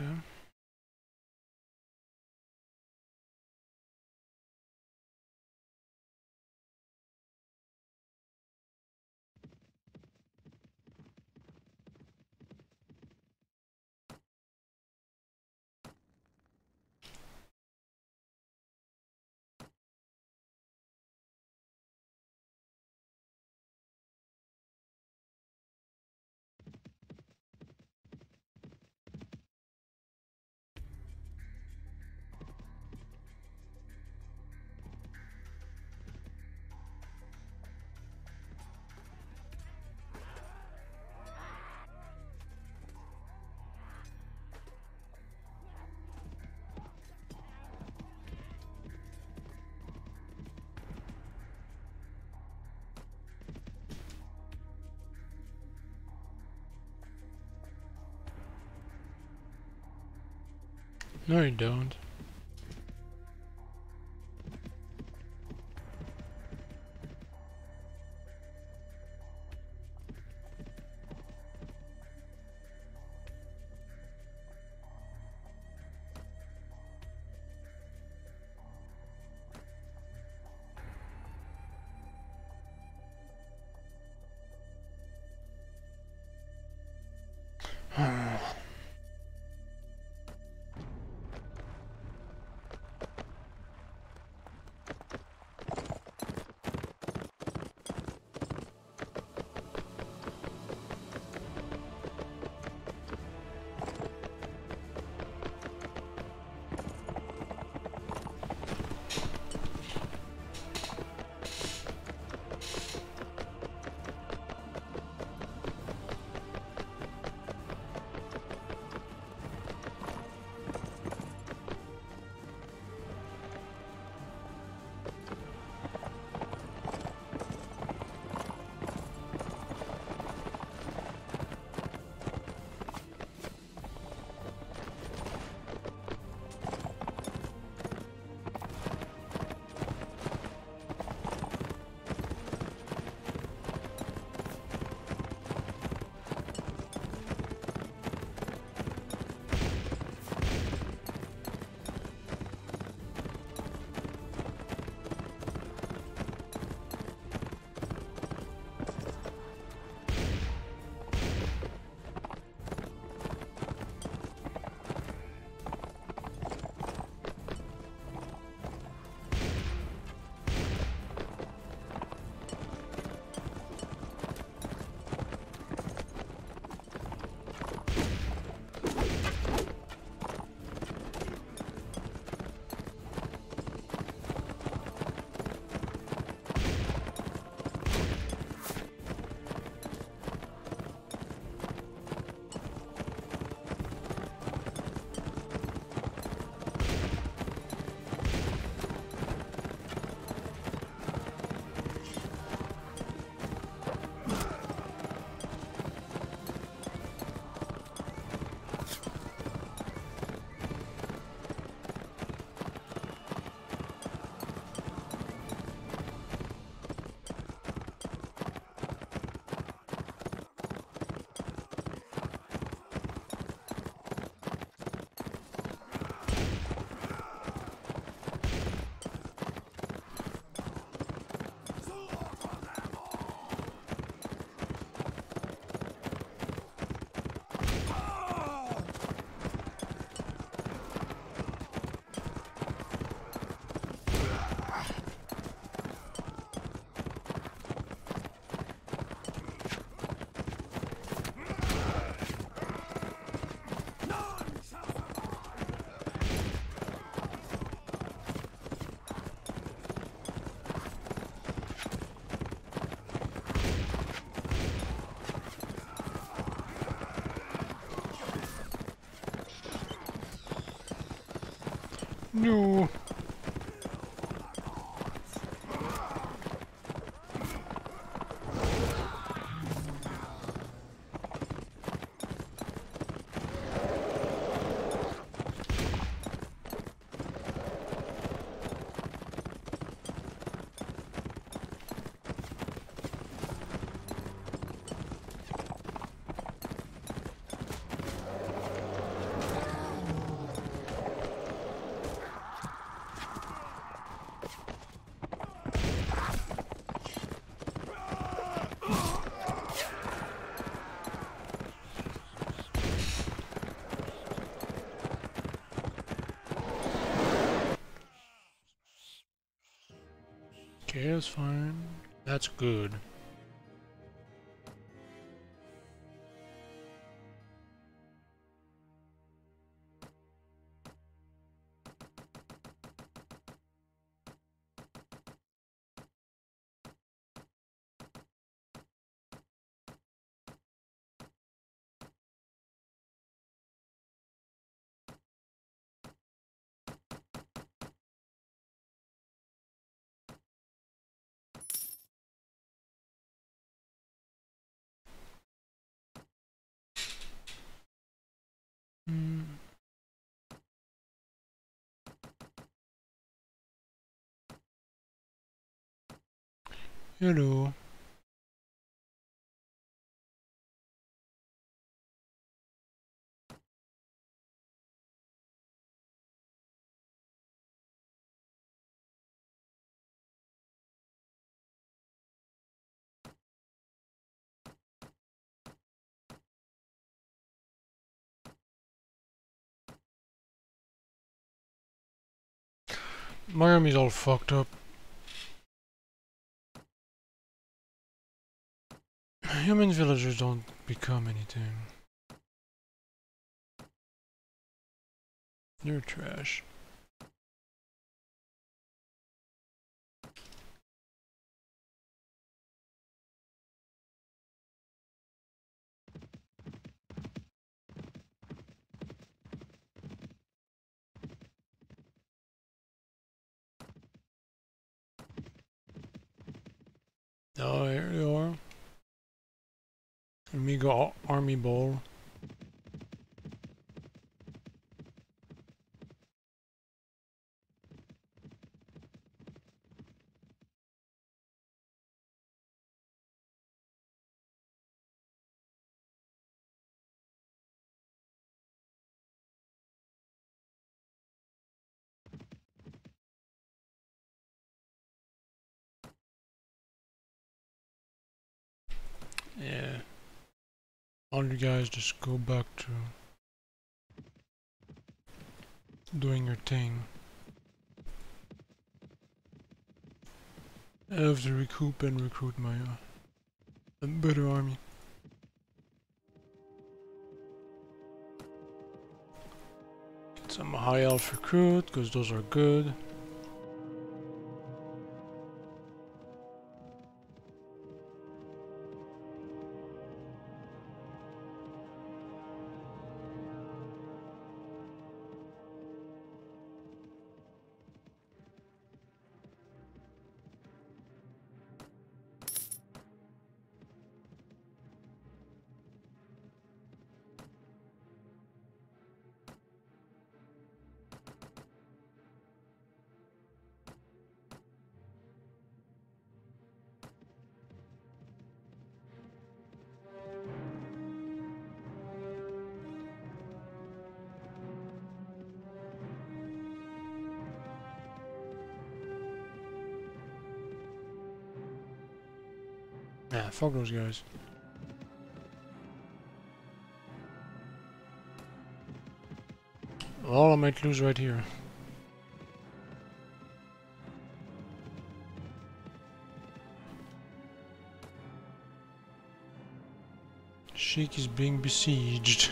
Okay. No, you don't. No. Okay, that's fine. That's good. Mm. Hello. My army's all fucked up. Human villagers don't become anything. They're trash. Oh, here you are. Amiga army ball. Yeah. All you guys just go back to doing your thing. I have to recoup and recruit my a better army. Get some high elf recruit, because those are good. Yeah, fuck those guys. Well, I might lose right here. Sheik is being besieged.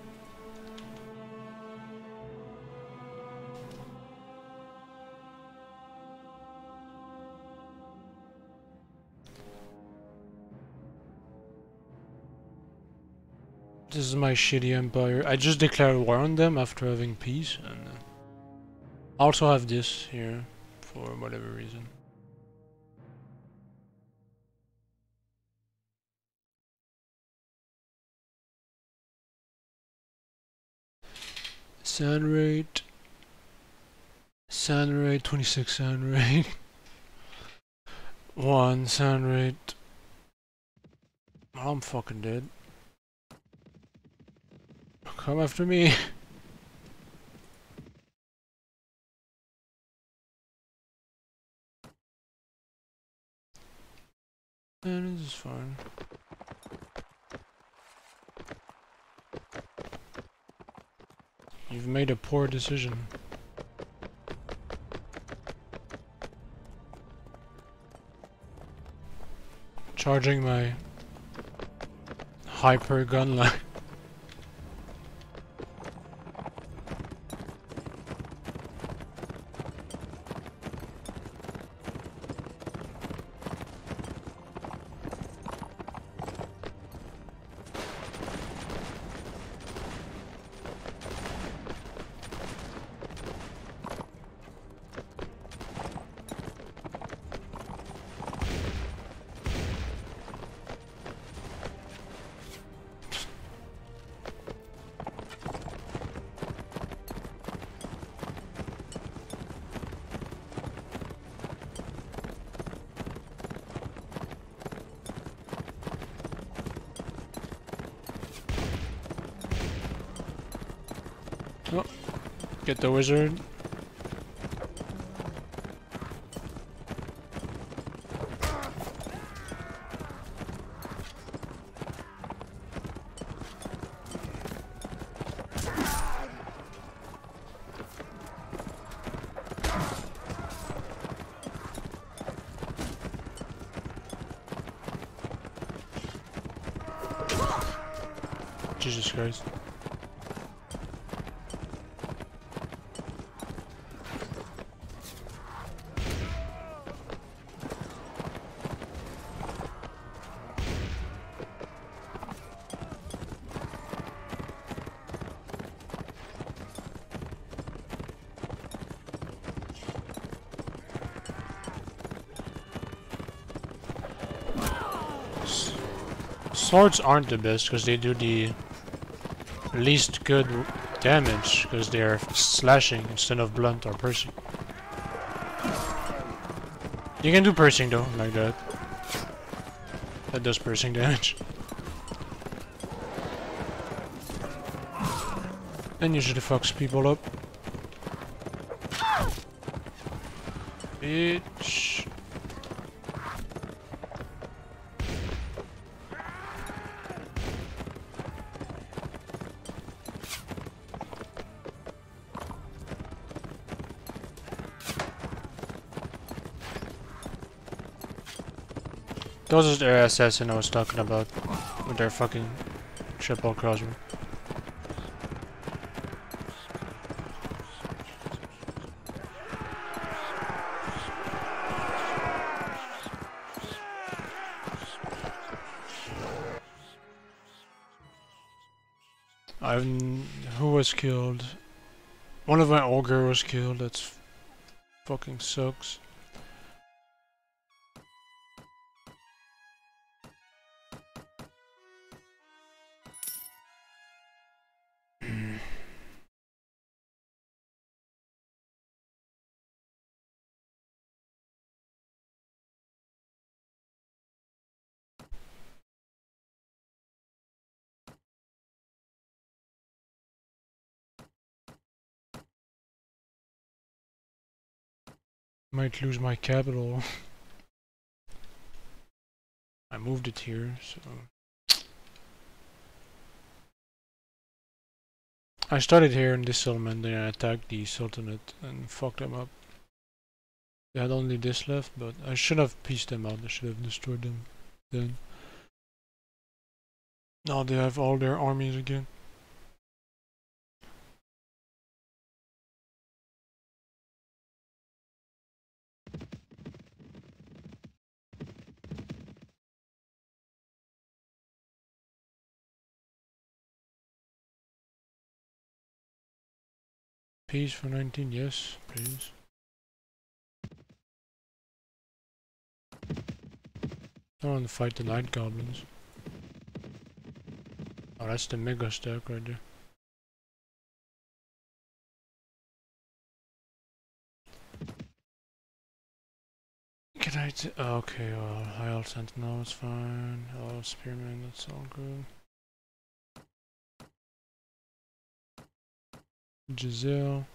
This is my shitty empire. I just declared war on them after having peace, and I also have this here for whatever reason. Sand rate, 26 sand rate, 1 sand rate. I'm fucking dead. Come after me. And this is fine. You've made a poor decision. Charging my hyper gun line. Oh, get the wizard. Jesus Christ. Swords aren't the best because they do the least good damage because they're slashing instead of blunt or piercing. You can do piercing though, like that. That does piercing damage. And usually fucks people up. Bitch. Those are the assassin I was talking about with their fucking triple crossbow. Who was killed? One of my ogre was killed. That's fucking sucks. Might lose my capital. I moved it here, so I started here in this settlement, then I attacked the Sultanate and fucked them up. They had only this left, but I should have pieced them out. I should have destroyed them then. Now they have all their armies again. Peace for 19, yes, please. I want to fight the night goblins. Oh, that's the mega stack right there. Can I okay, well, High Alt Sentinel is fine. Oh, Spearman, that's all good. Giselle.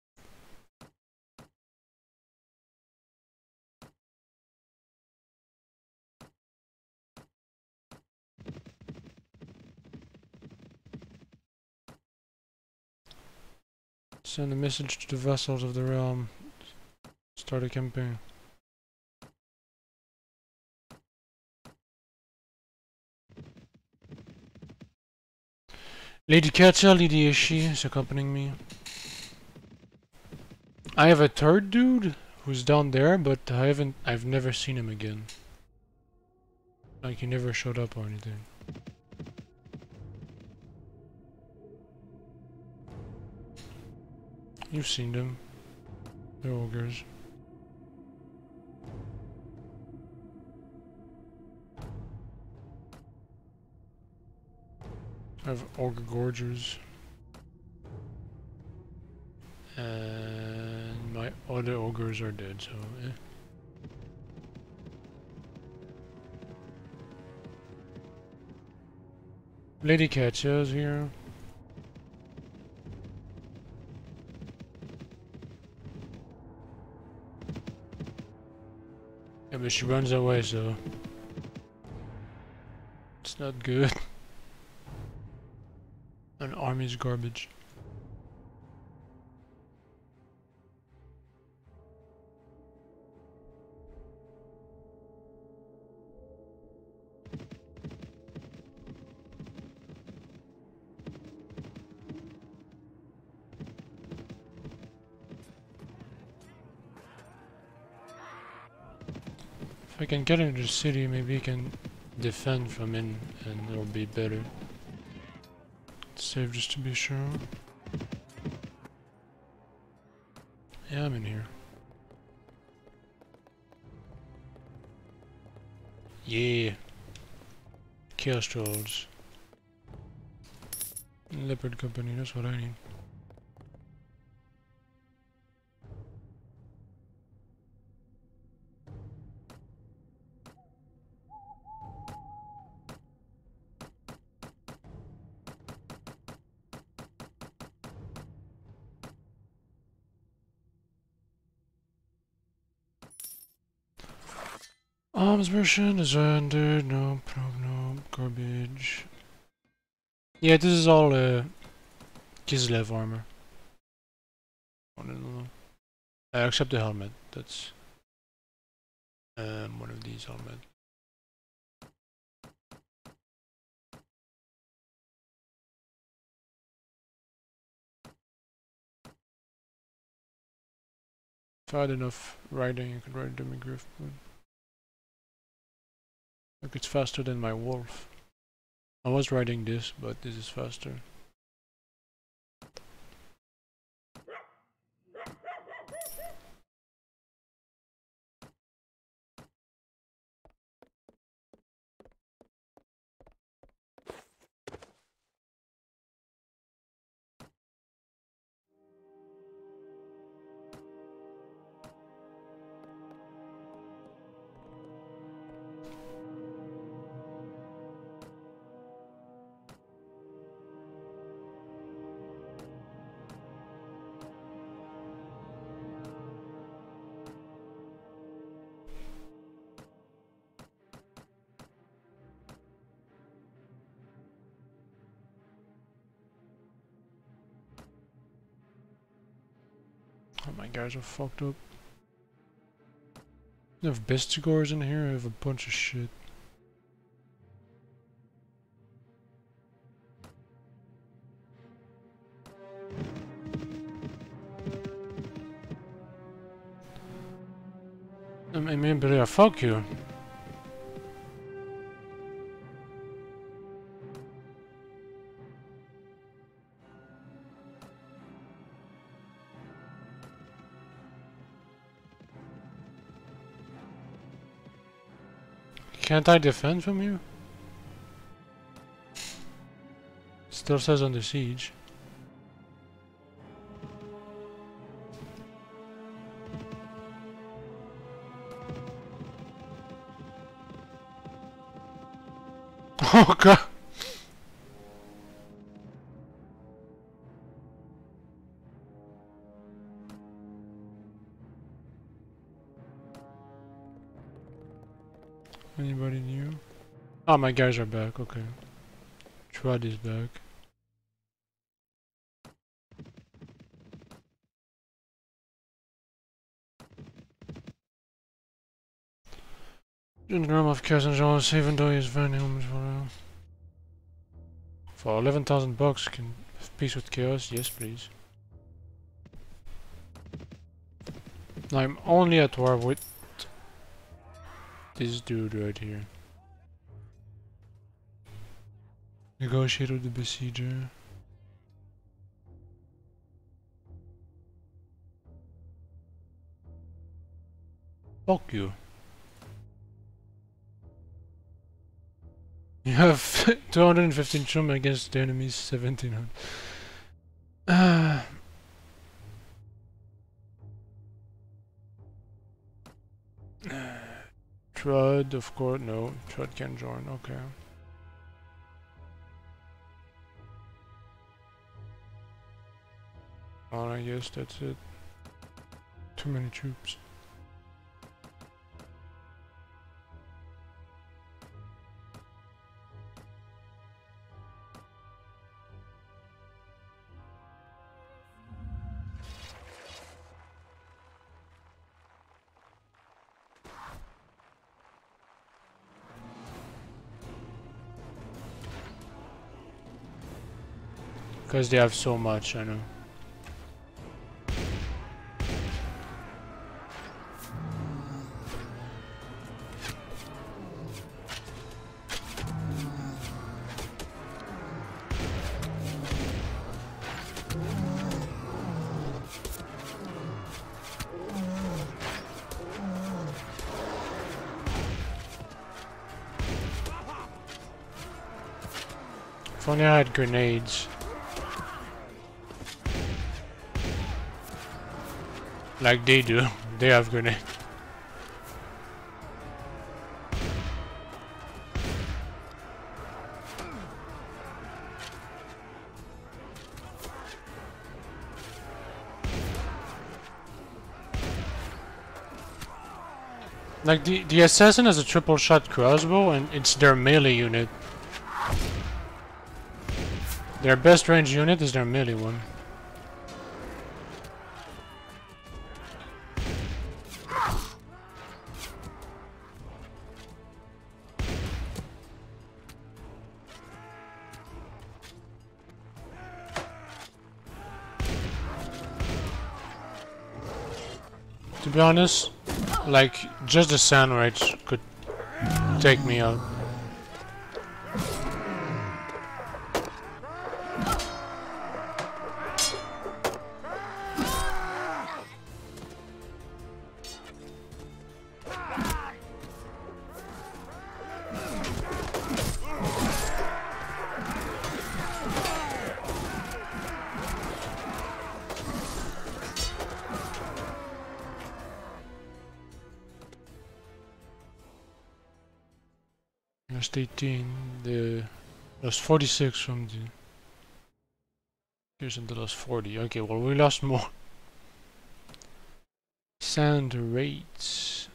Send a message to the vassals of the realm. Start a campaign. Lady Katya, Lady Ishi is accompanying me. I have a third dude who's down there, but I've never seen him again. Like, he never showed up or anything. You've seen them. They're ogres. I have ogre gorgers. And my other ogres are dead, so eh. Lady Katya's here. Yeah, but she runs away, so it's not good. An army's garbage. If I can get into the city, maybe I can defend from in and it'll be better. Save just to be sure. Yeah, I'm in here. Yeah. Chaos Trolls. Leopard Company, that's what I need. Arms mission is ended. No, garbage. Yeah, this is all Kislev armor. Except the helmet. That's one of these helmets. If I had enough riding, I could ride Demigriff, but like it's faster than my wolf. I was riding this, but this is faster. Oh, my guys are fucked up. I have Bestigors in here, I have a bunch of shit. I mean, maybe yeah, fuck you. Can't I defend from you? Still says under siege. Oh god! Anybody new? Oh, my guys are back, okay. Trud is back. In the room of Chaos and Jean, even though he is very humans for real. For 11,000 bucks, can peace with chaos? Yes, please. I'm only at war with this dude right here. Negotiate with the besieger. Fuck you. You have 215 chum against the enemy's 1700. Trud, of course, no. Trud can join, okay. Well, I guess that's it. Too many troops. Because they have so much, I know. If only I had grenades. Like they do. They have grenades. Like the assassin has a triple shot crossbow and it's their melee unit. Their best range unit is their melee one. To be honest, like just the sandwich could take me out. Lost 18, lost 46 from the... Here's the lost 40, okay, well we lost more. Sand rates.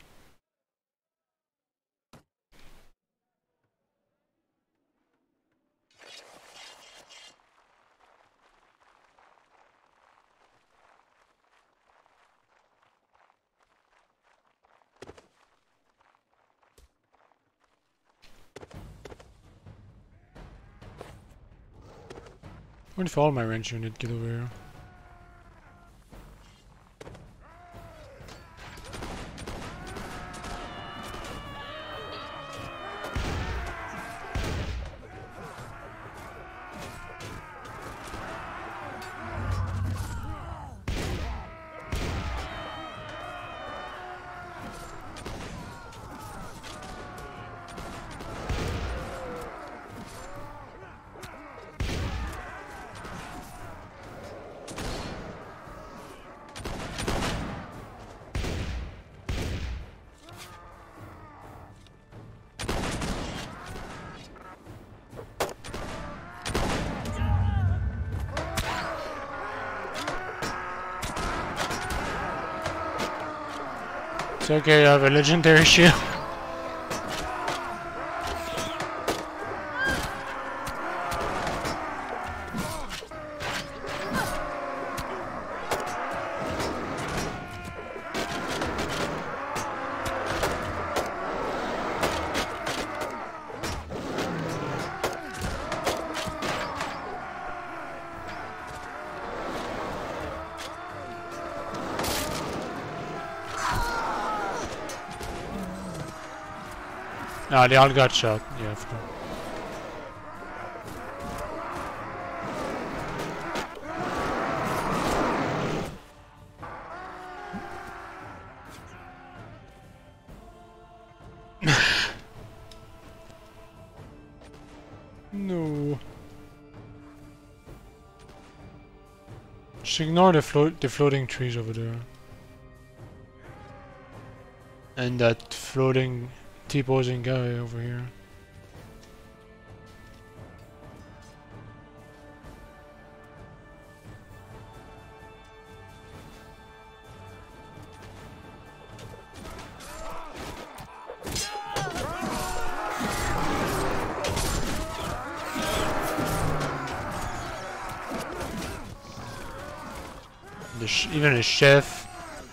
What if all my range unit get over here? It's okay, I have a legendary shield. Nah, they all got shot. Yeah, of course. No. Just ignore the floating trees over there. And that floating T-posing guy over here. Even a chef.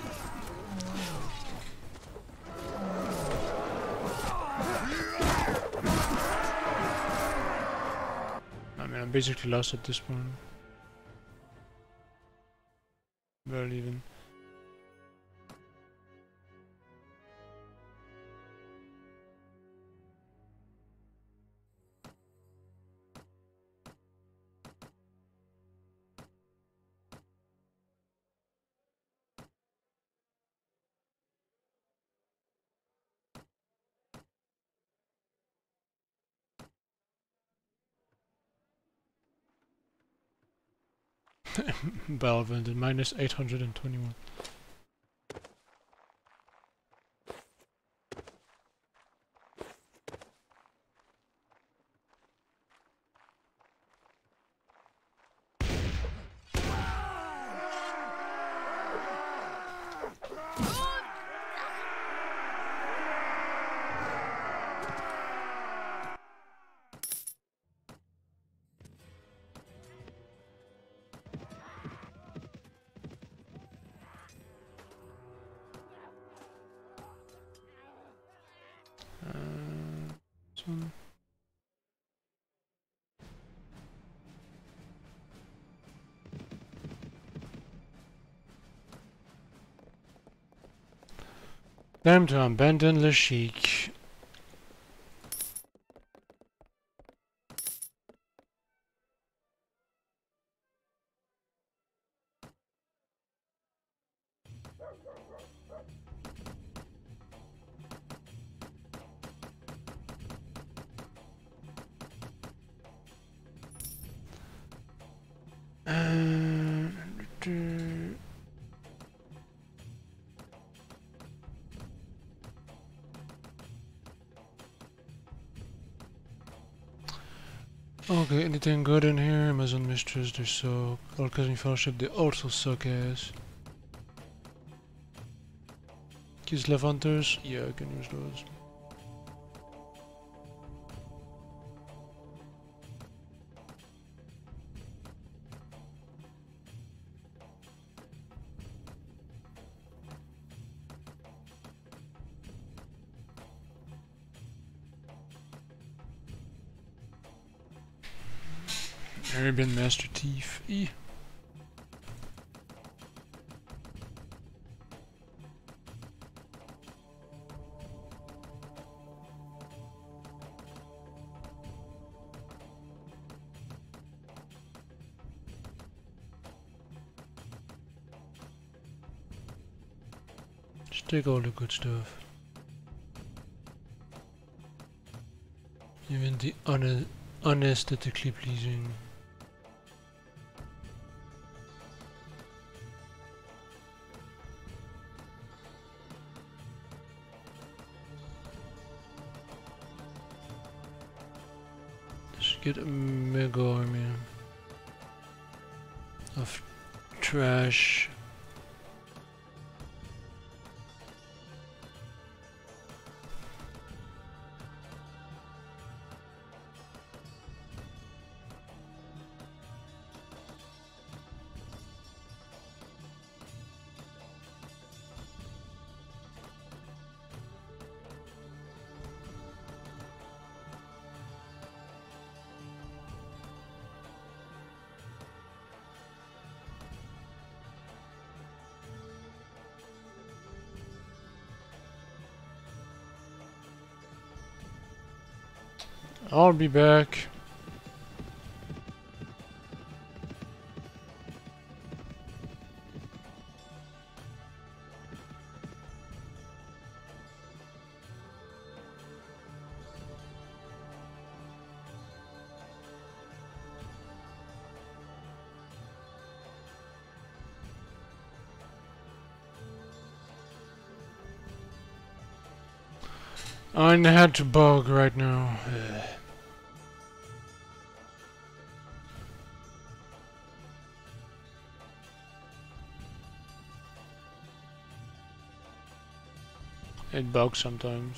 I mean, I'm basically lost at this point. Barely even. Valve ended minus 821. This one. Time to abandon Le Chic. Okay, anything good in here? Amazon Mistress, they suck. All Cousin Fellowship, they also suck ass. Kislev Hunters? Yeah, I can use those. Arabian Master Thief. E. Just take all the good stuff. Even the unaesthetically pleasing. Get a mega army of trash. I'll be back. I had to bug right now. It bugs sometimes.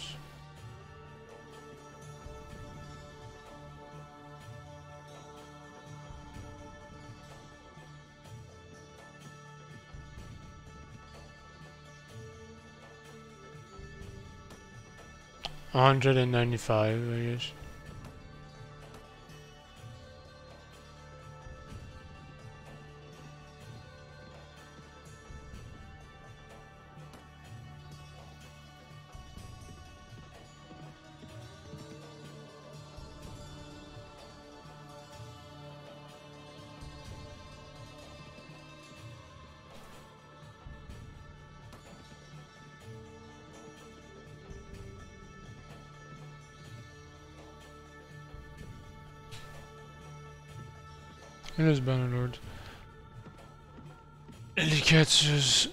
$195, I guess. It is Bannerlord. Elikatsus.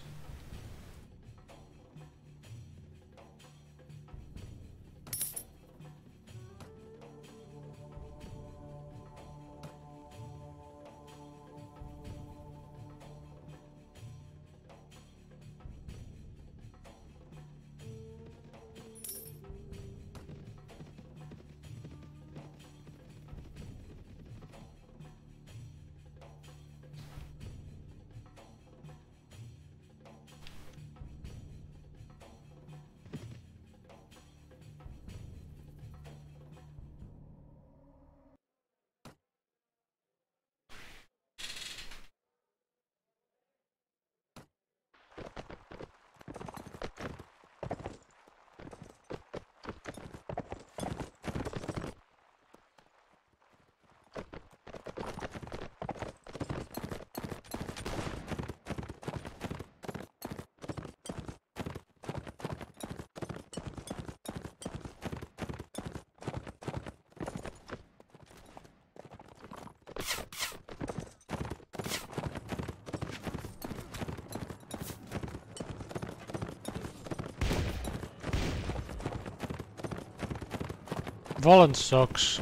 Volan sucks.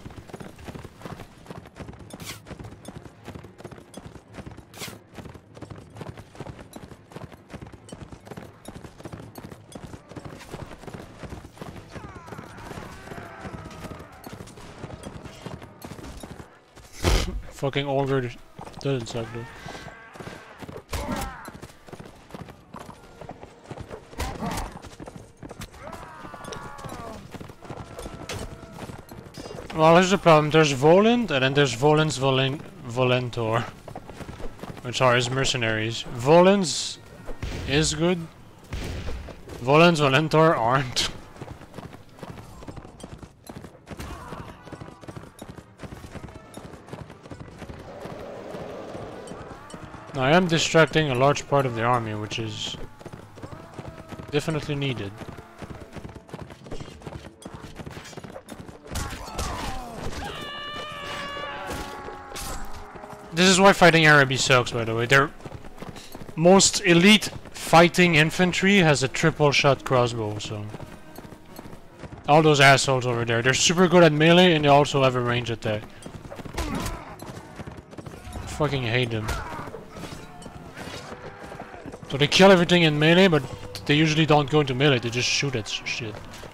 Fucking Ogre doesn't suck though. Well, here's the problem. There's Voland, and then there's Voland's Volentor, which are his mercenaries. Voland's is good. Voland's Volentor aren't. Now, I am distracting a large part of the army, which is definitely needed. This is why fighting Araby sucks, by the way. Their most elite fighting infantry has a triple shot crossbow, so... All those assholes over there. They're super good at melee and they also have a range attack. Fucking hate them. So they kill everything in melee, but they usually don't go into melee, they just shoot at shit.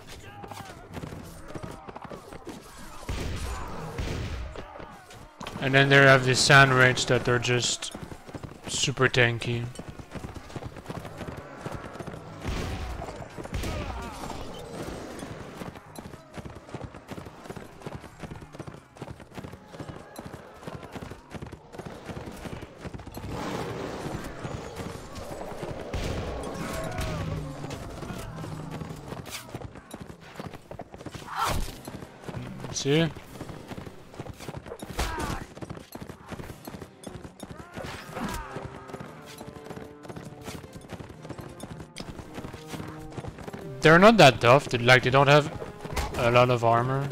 And then they have the sand raids that are just super tanky. See? They're not that tough. They don't have a lot of armor.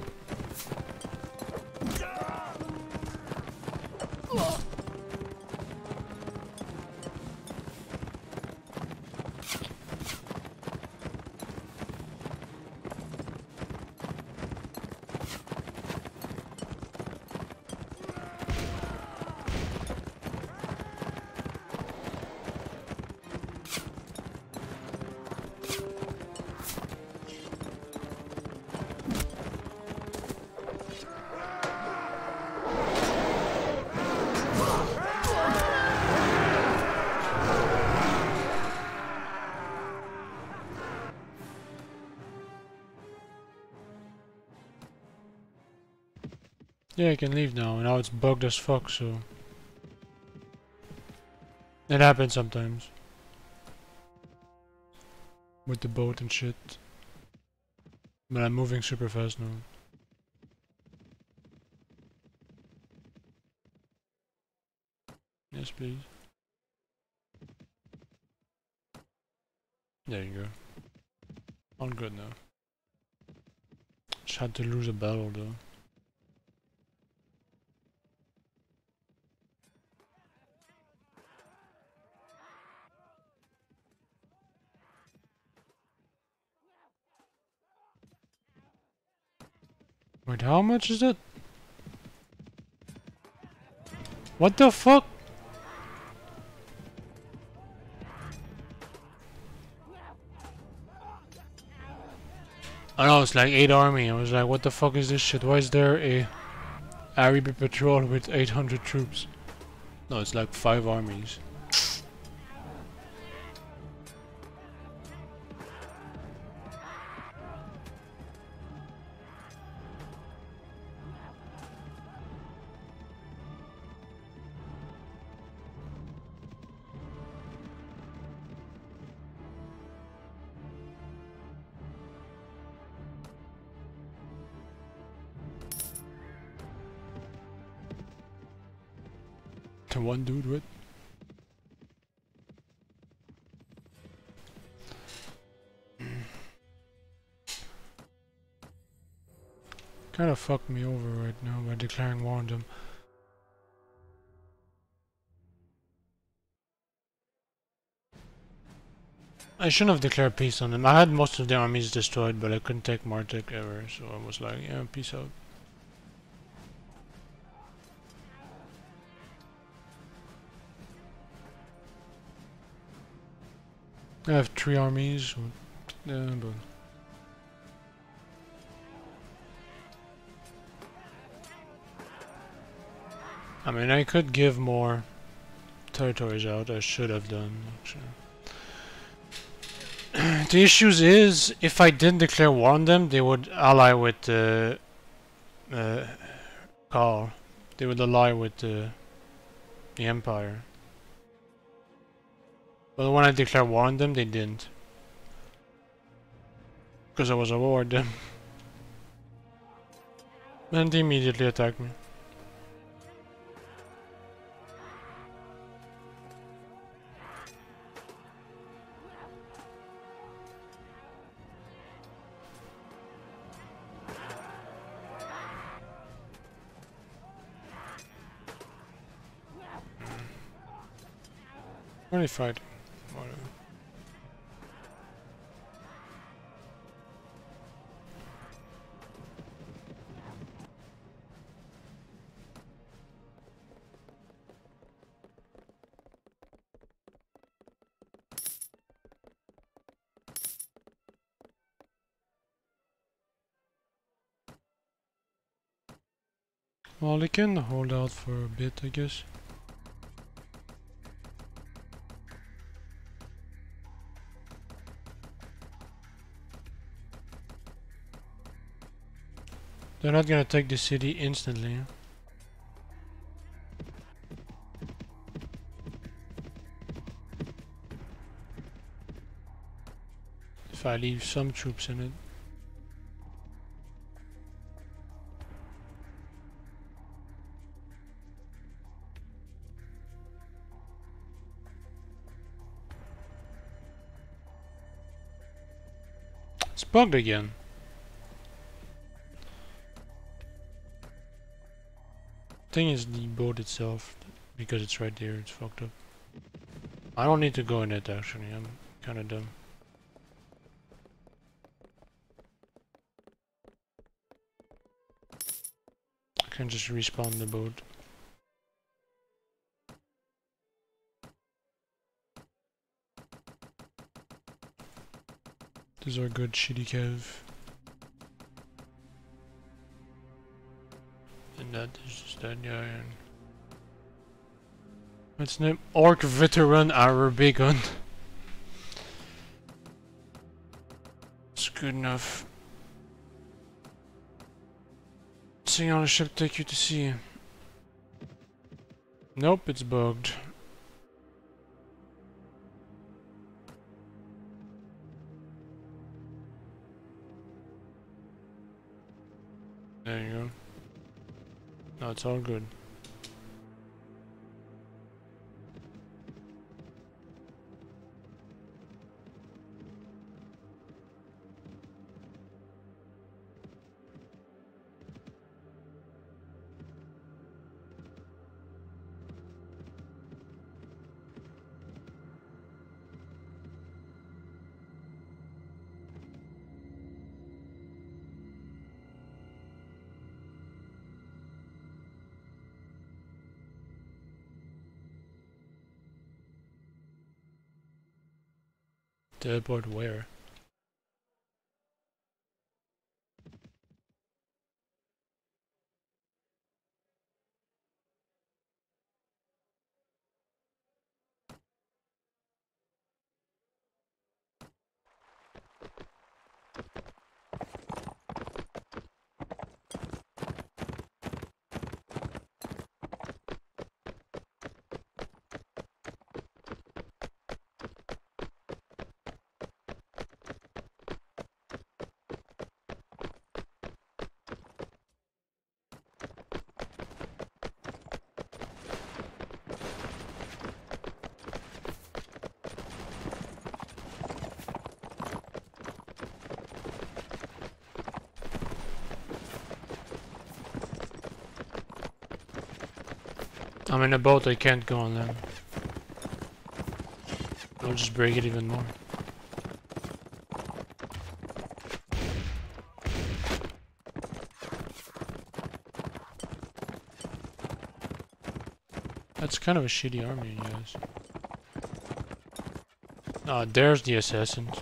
Yeah, I can leave now. Now it's bugged as fuck, so... It happens sometimes. With the boat and shit. But I'm moving super fast now. Yes, please. There you go. All good now. Just had to lose a battle though. Wait, how much is it? What the fuck? I know, it's like 8 army. I was like, what the fuck is this shit? Why is there a Arabian patrol with 800 troops? No, it's like 5 armies. To one dude with. Kinda fucked me over right now by declaring war on them. I shouldn't have declared peace on them. I had most of their armies destroyed, but I couldn't take Martek ever, so I was like, yeah, peace out. I have 3 armies, but... I mean, I could give more territories out. I should have done, actually. The issues is, if I didn't declare war on them, they would ally with Karl. They would ally with the Empire. But when I declared war on them, they didn't. Because I was at war with them. And they immediately attacked me. What are they fighting? Whatever. Well, they can hold out for a bit, I guess. They're not gonna take the city instantly. Huh? If I leave some troops in it. bugged again. Thing is the boat itself, because it's right there, it's fucked up. I don't need to go in it actually, I'm kinda dumb. I can just respawn the boat. These are good shitty cave. And that is just that guy and... Let's name Orc Veteran our Beacon. It's good enough. See on a ship take you to sea. Nope, it's bugged. There you go. No, it's all good. Teleport where? I'm in a boat, I can't go on land. I'll just break it even more. That's kind of a shitty army, you guys. Ah, there's the assassins.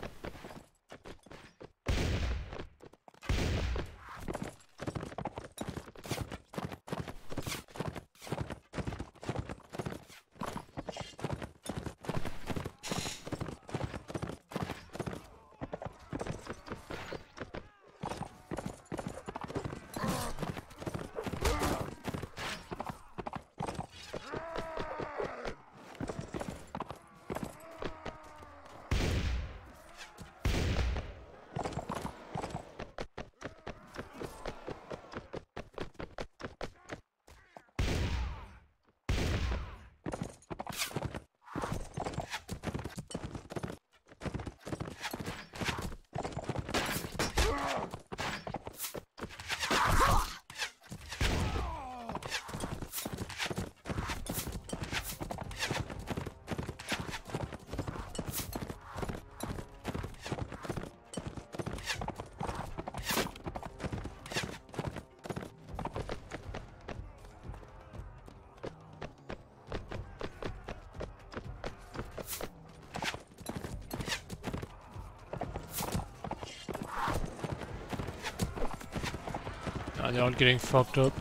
They're all getting fucked up.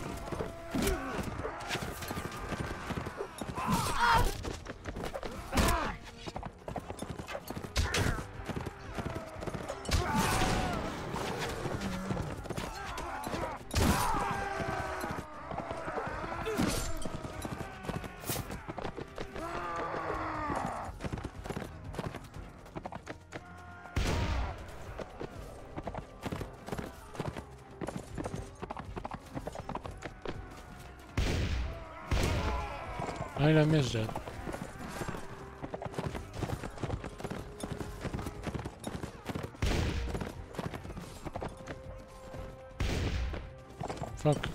How did I miss that? Fuck.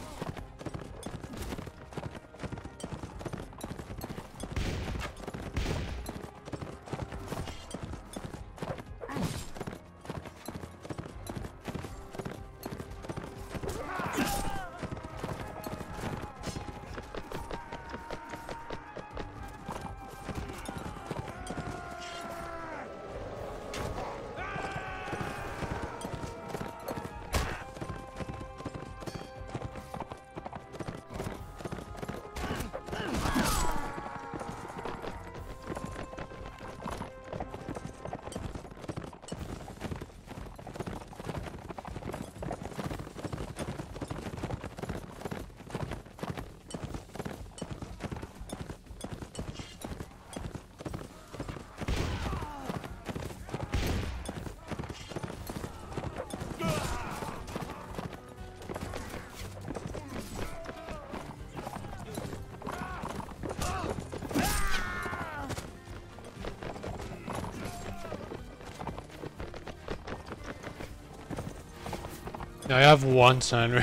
I have one siren.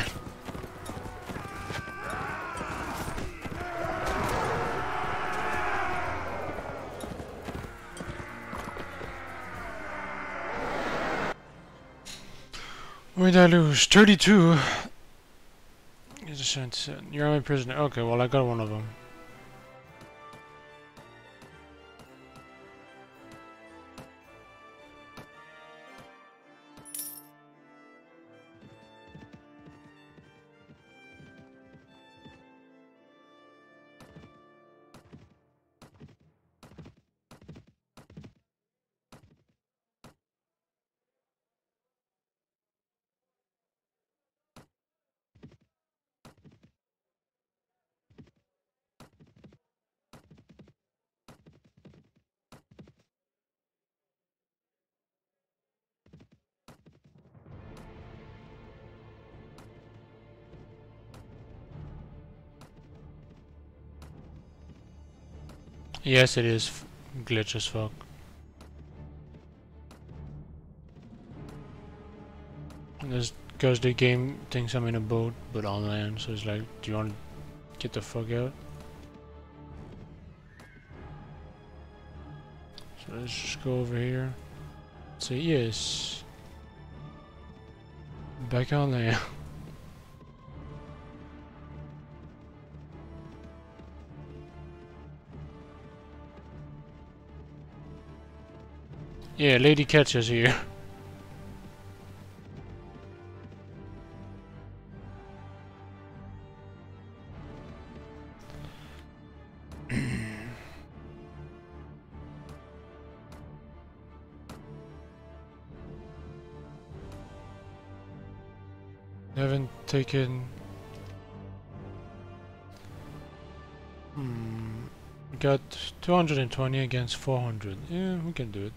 Where did I lose? 32. Here's a 77. You're my prisoner. Okay, well I got one of them. Yes, it is glitch as fuck. Because the game thinks I'm in a boat, but on land, so it's like, do you want to get the fuck out? So let's just go over here. Say yes. Back on land. Yeah, Lady Catcher's here. Haven't taken... We got 220 against 400. Yeah, we can do it.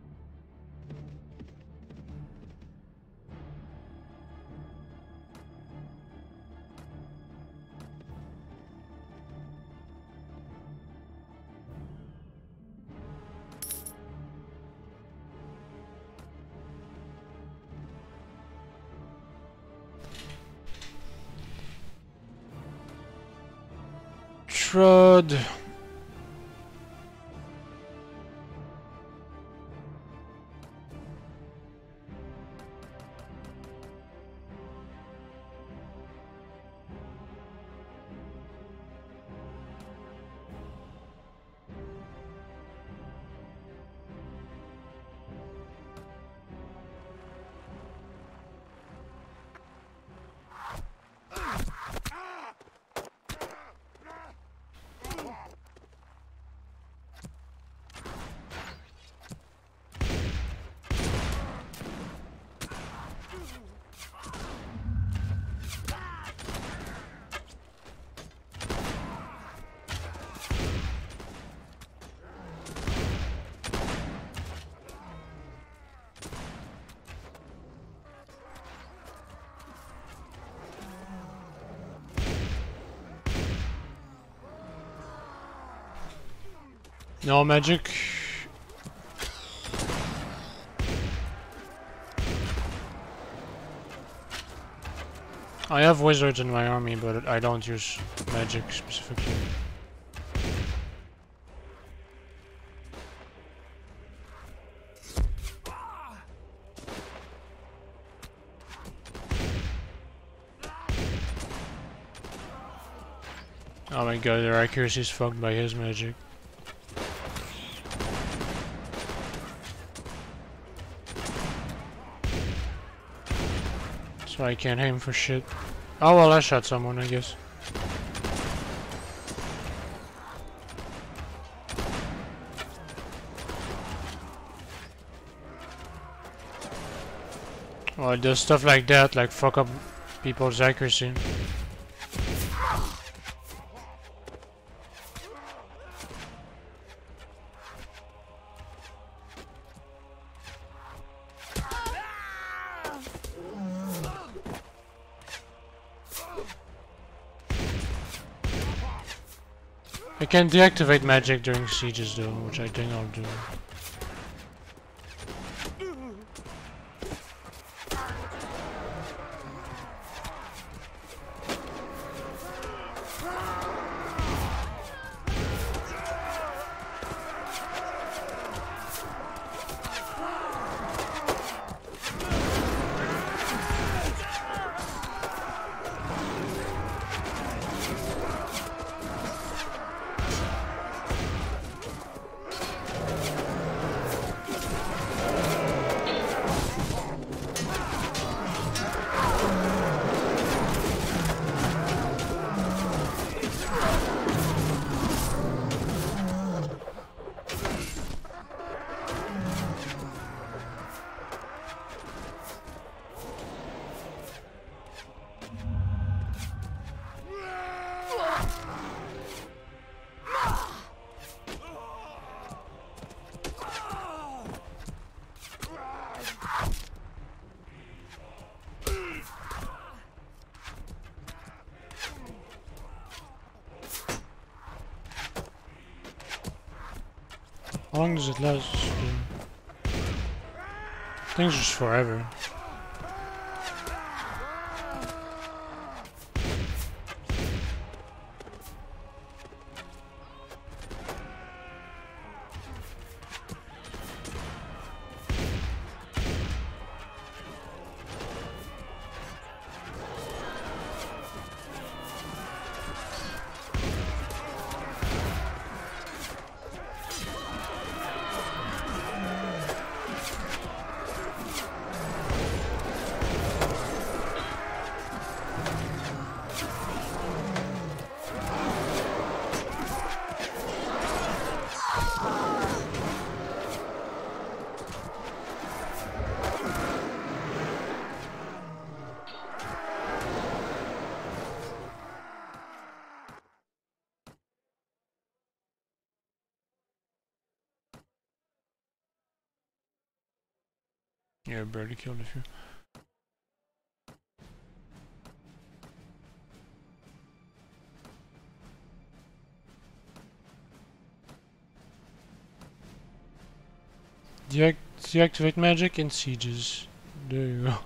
Trud. No magic. I have wizards in my army, but I don't use magic specifically. Oh my god, their accuracy is fucked by his magic. So I can't aim for shit. Oh well, I shot someone, I guess. Well, it does stuff like that, like fuck up people's accuracy. I can deactivate magic during sieges though, which I think I'll do. How long does it last? I think it's just forever. Yeah, barely killed a few. Deactivate magic in sieges. There you go.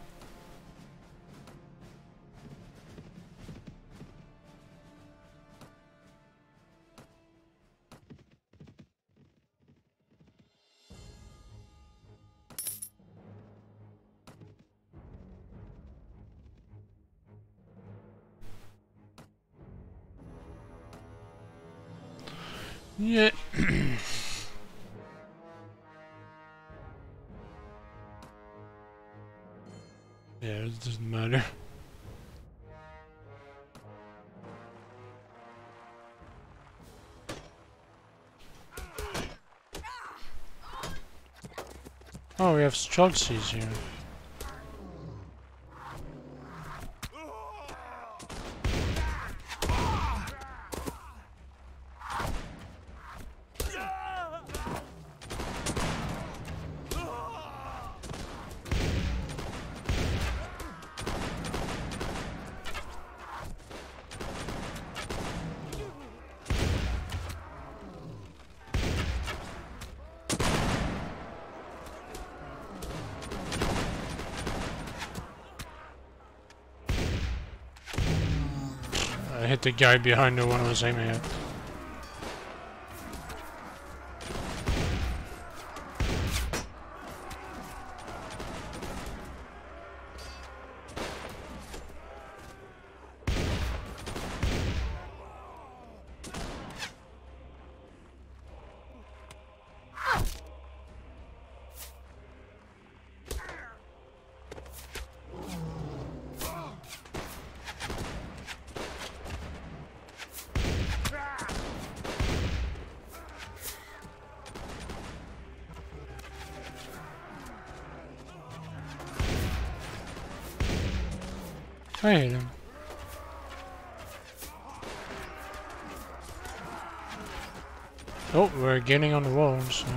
Yeah. Yeah, it doesn't matter. Oh, we have Streltsies here. I hit the guy behind the one I was aiming at. I hit him. Oh, we're getting on the walls. So.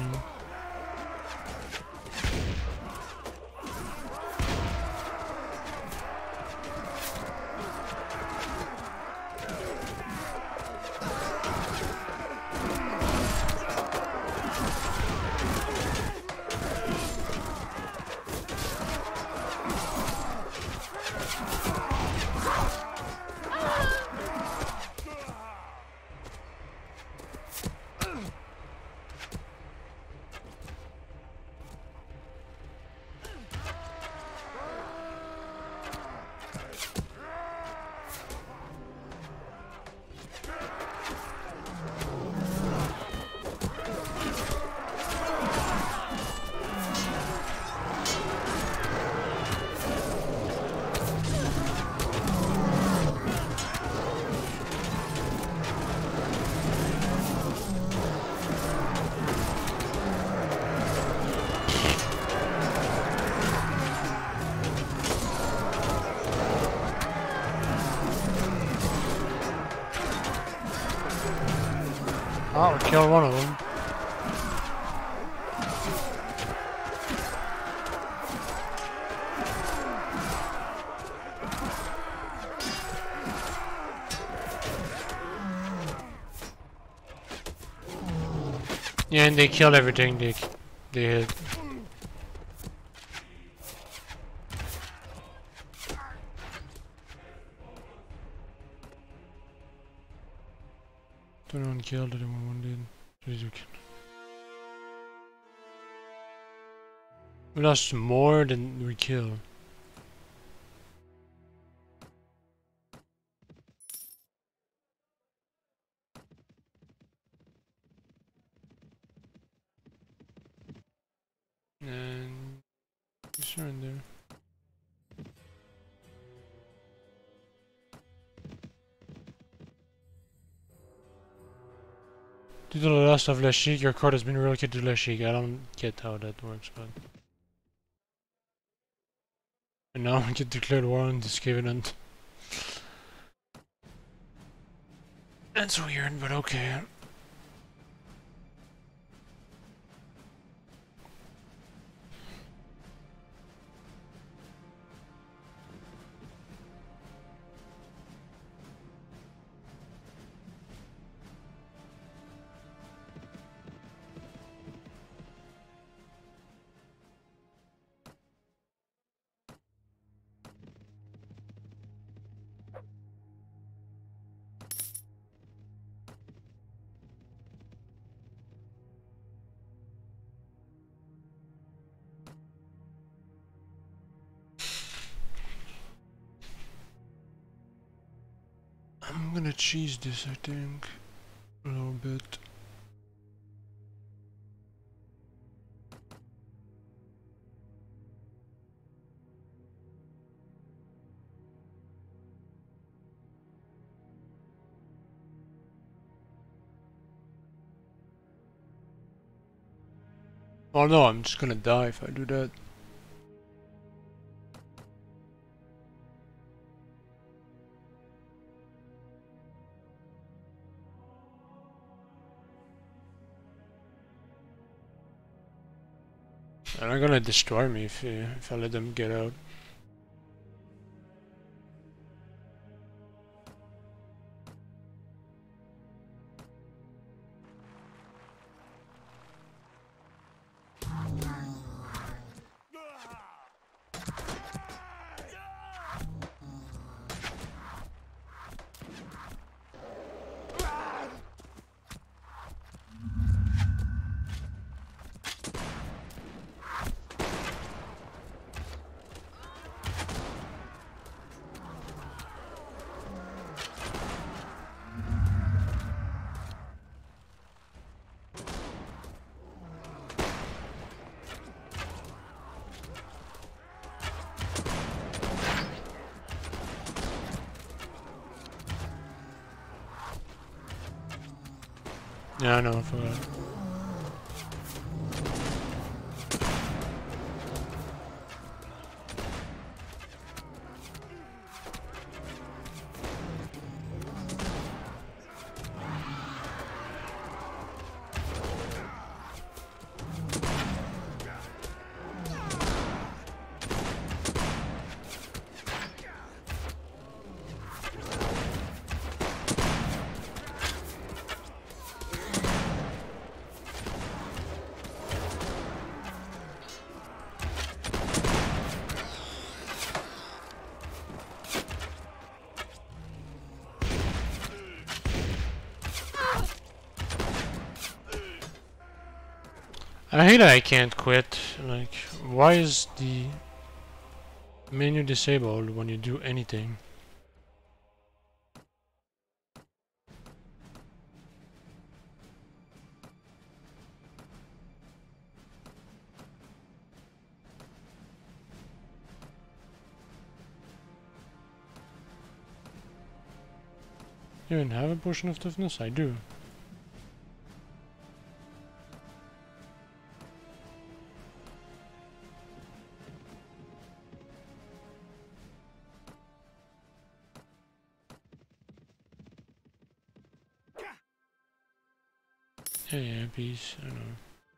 Oh, we killed one of them. Yeah, and they killed everything they hit. Don't one killed it, one did. We lost more than we killed. And we surrender. Due to the loss of Lashik, your court has been relocated to Lashik. I don't get how that works, but... And now we get declared war on this covenant. That's weird, but okay. I'm gonna cheese this, I think, a little bit. Oh no, I'm just gonna die if I do that. They're not gonna destroy me if I let them get out. Yeah, I know, I forgot. I hate that I can't quit. Like, why is the menu disabled when you do anything? You even have a potion of toughness? I do. Yeah, peace. I know.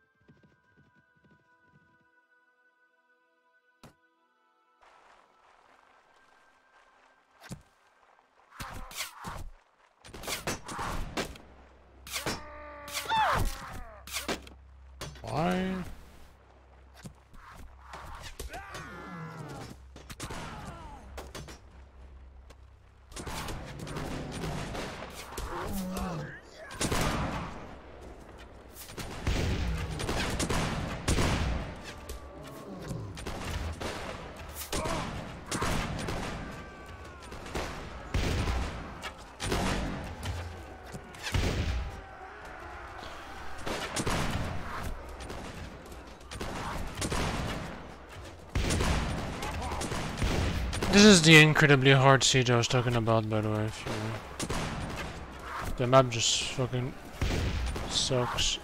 Why? This is the incredibly hard siege I was talking about, by the way. If you... The map just fucking sucks.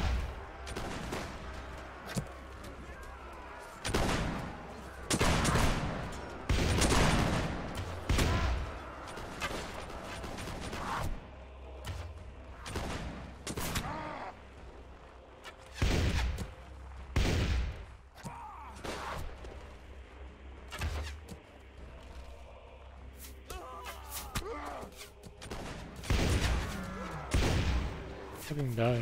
Fucking die.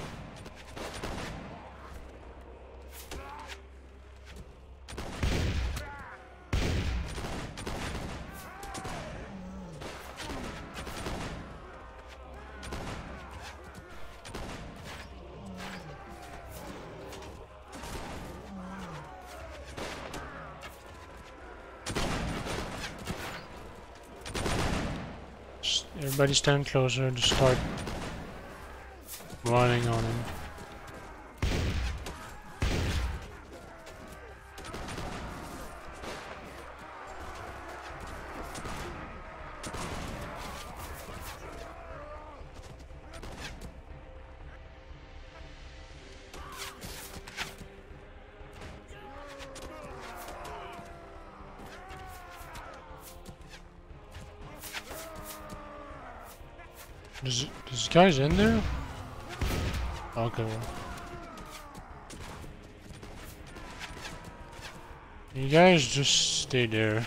Everybody stand closer to start running on him. This guy's in there? Okay. You guys just stay there.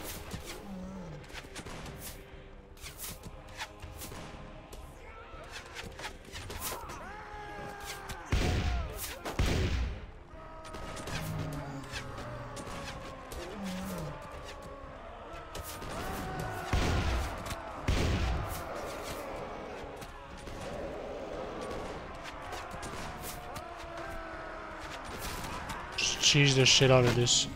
Cheese the shit out of this.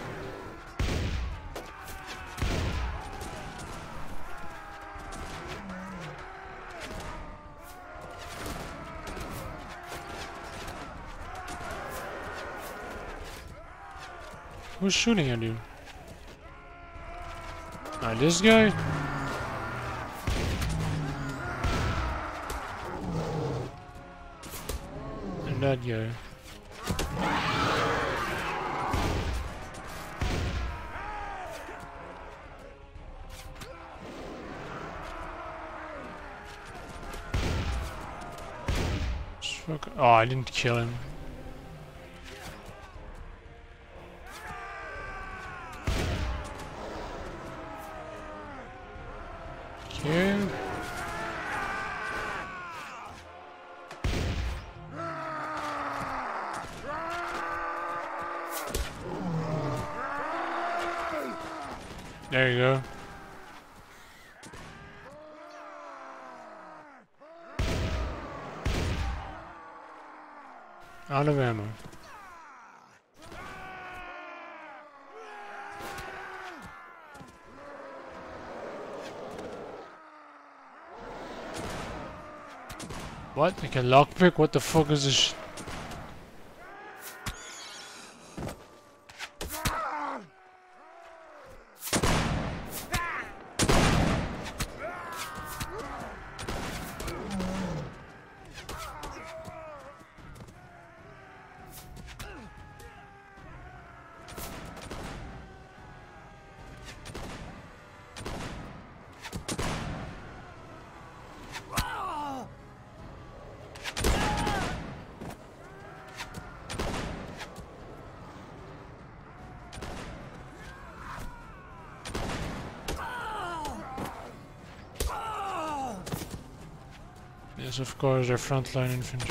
Who's shooting at you? This guy? that guy. Oh, I didn't kill him. Okay. There you go. Out of ammo. What? I can lockpick? What the fuck is this sh- Yes, of course, they're frontline infantry.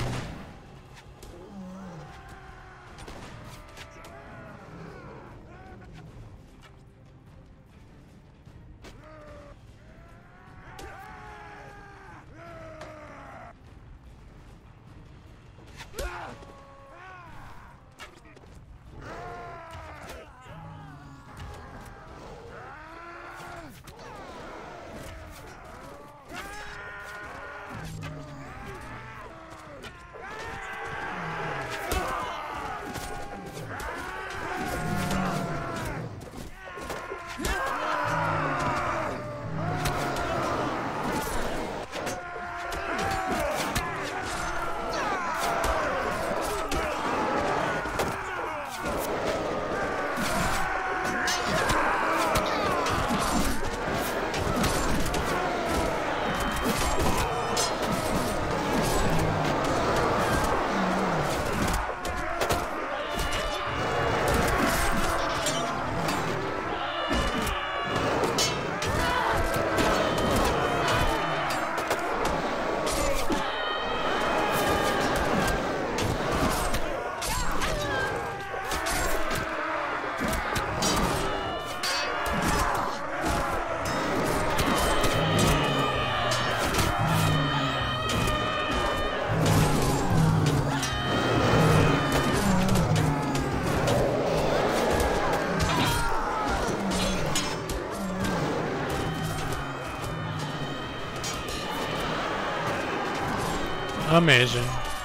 Amazing.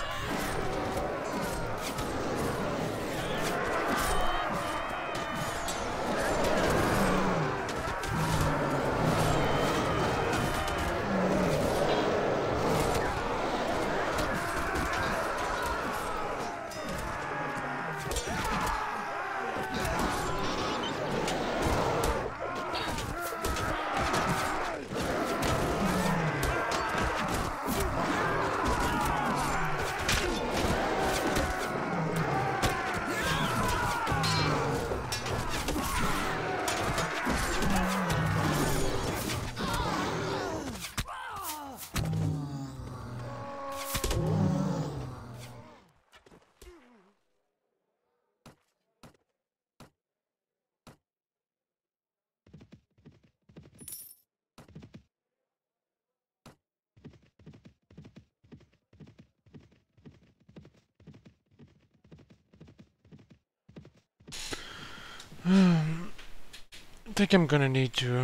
I think I'm gonna need to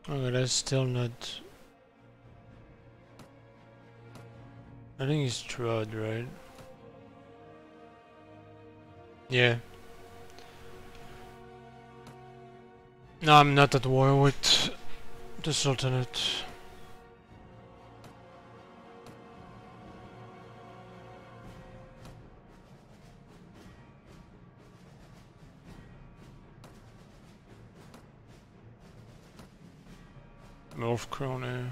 Okay, that's still not... I think he's Trud, right? Yeah. No, I'm not at war with the Sultanate. North Krone.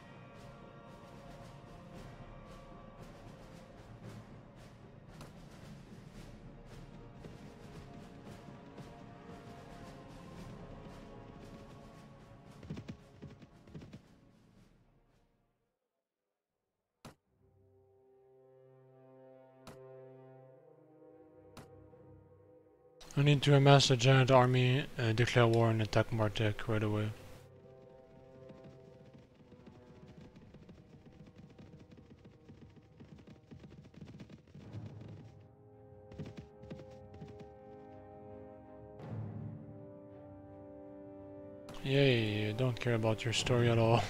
I need to amass a giant army, declare war and attack Martek right away. Yay, I don't care about your story at all.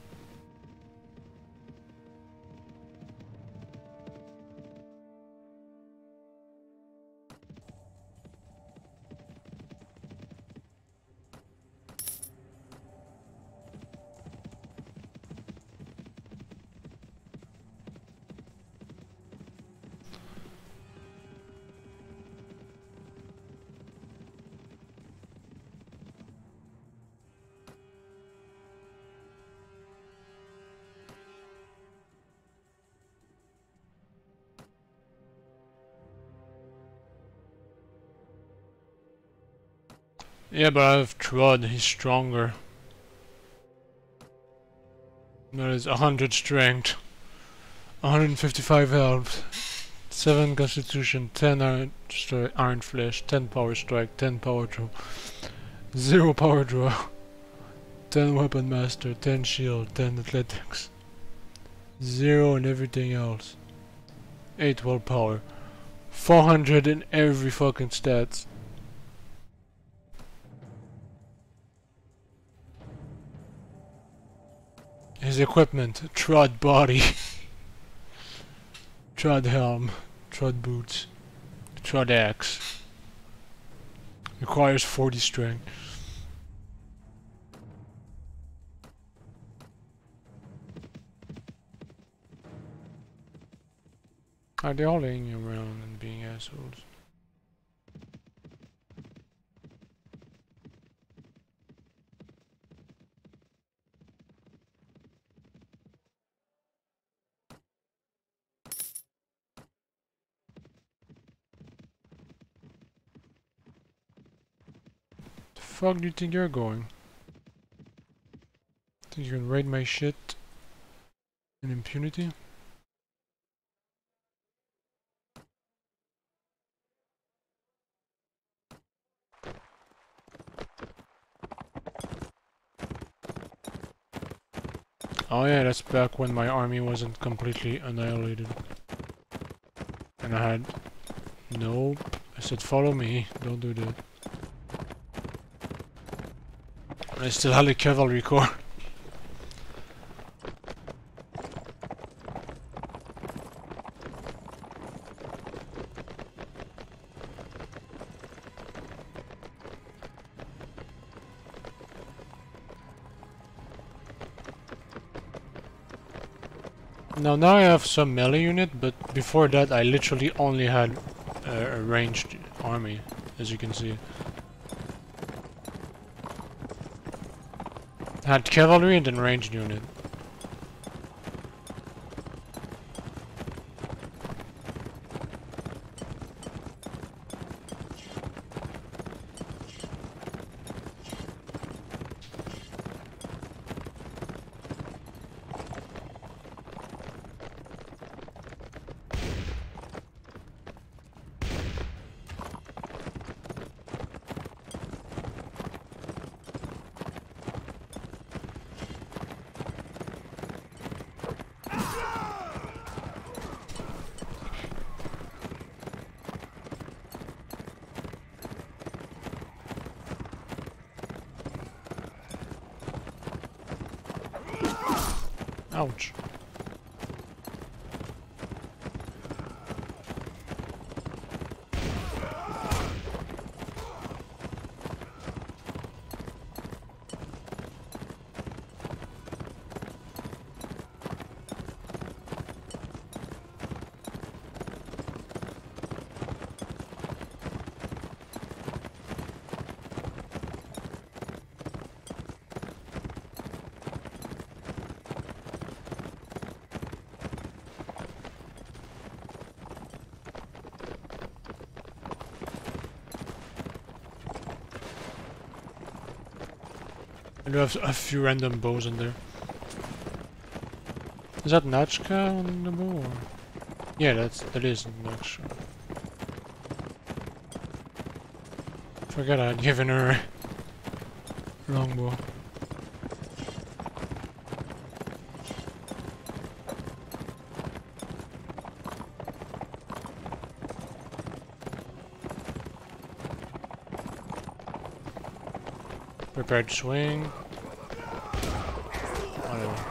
Yeah, but I have Trud, he's stronger. That is 100 strength, 155 health, 7 constitution, 10 iron flesh, 10 power strike, 10 power draw, 0 power draw, 10 weapon master, 10 shield, 10 athletics, 0 and everything else, 8 willpower, 400 in every fucking stats. His equipment, Trud body, Trud helm, Trud boots, Trud axe. Requires 40 strength. Are they all laying around and being assholes? The fuck do you think you're going? Think you can raid my shit in impunity? Oh yeah, that's back when my army wasn't completely annihilated. And I had... Nope. I said follow me, don't do that. And I still had a cavalry corps. Now I have some melee unit, but before that I literally only had a ranged army, as you can see. I had cavalry and then ranged unit. Ouch. I do have a few random bows in there. Is that Nachka on the bow? Or? Yeah, that is Nachka. Forgot I'd given her a longbow. Prepared to swing. Whatever.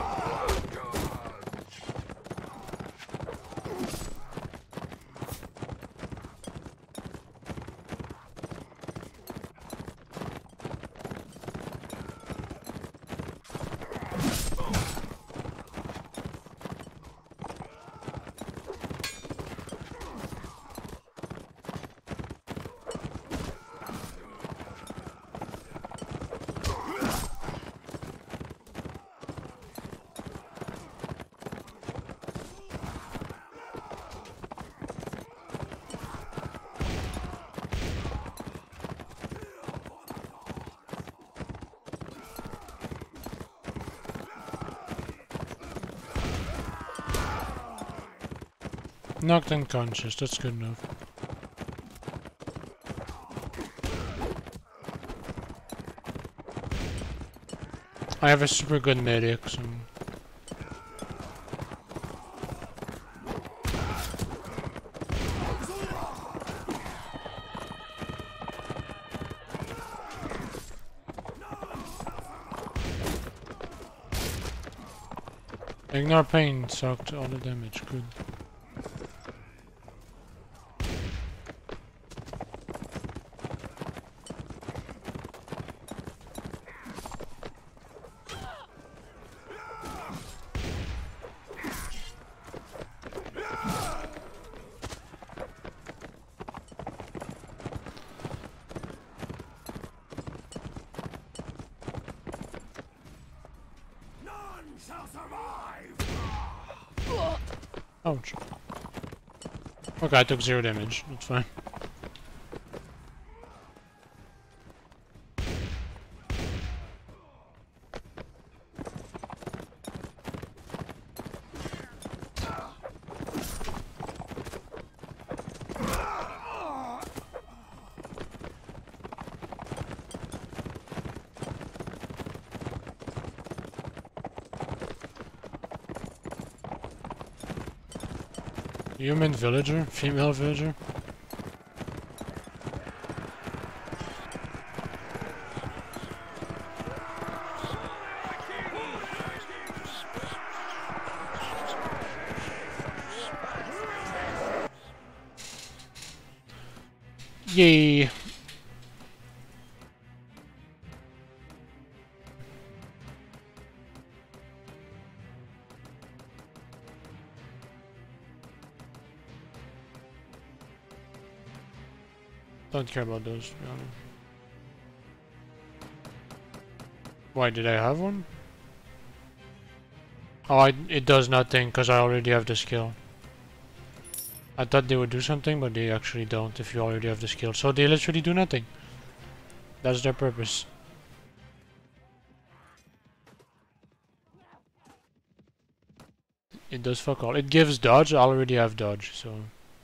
Knocked unconscious, that's good enough. I have a super good medic, so... Ignore pain sucked all the damage, good. Ouch. Okay, I took 0 damage. That's fine. Human villager? Female villager? Yay! Don't care about those, to be honest. Why, did I have one? Oh, it does nothing, because I already have the skill. I thought they would do something, but they actually don't if you already have the skill. So they literally do nothing. That's their purpose. It does fuck all. It gives dodge, I already have dodge, so...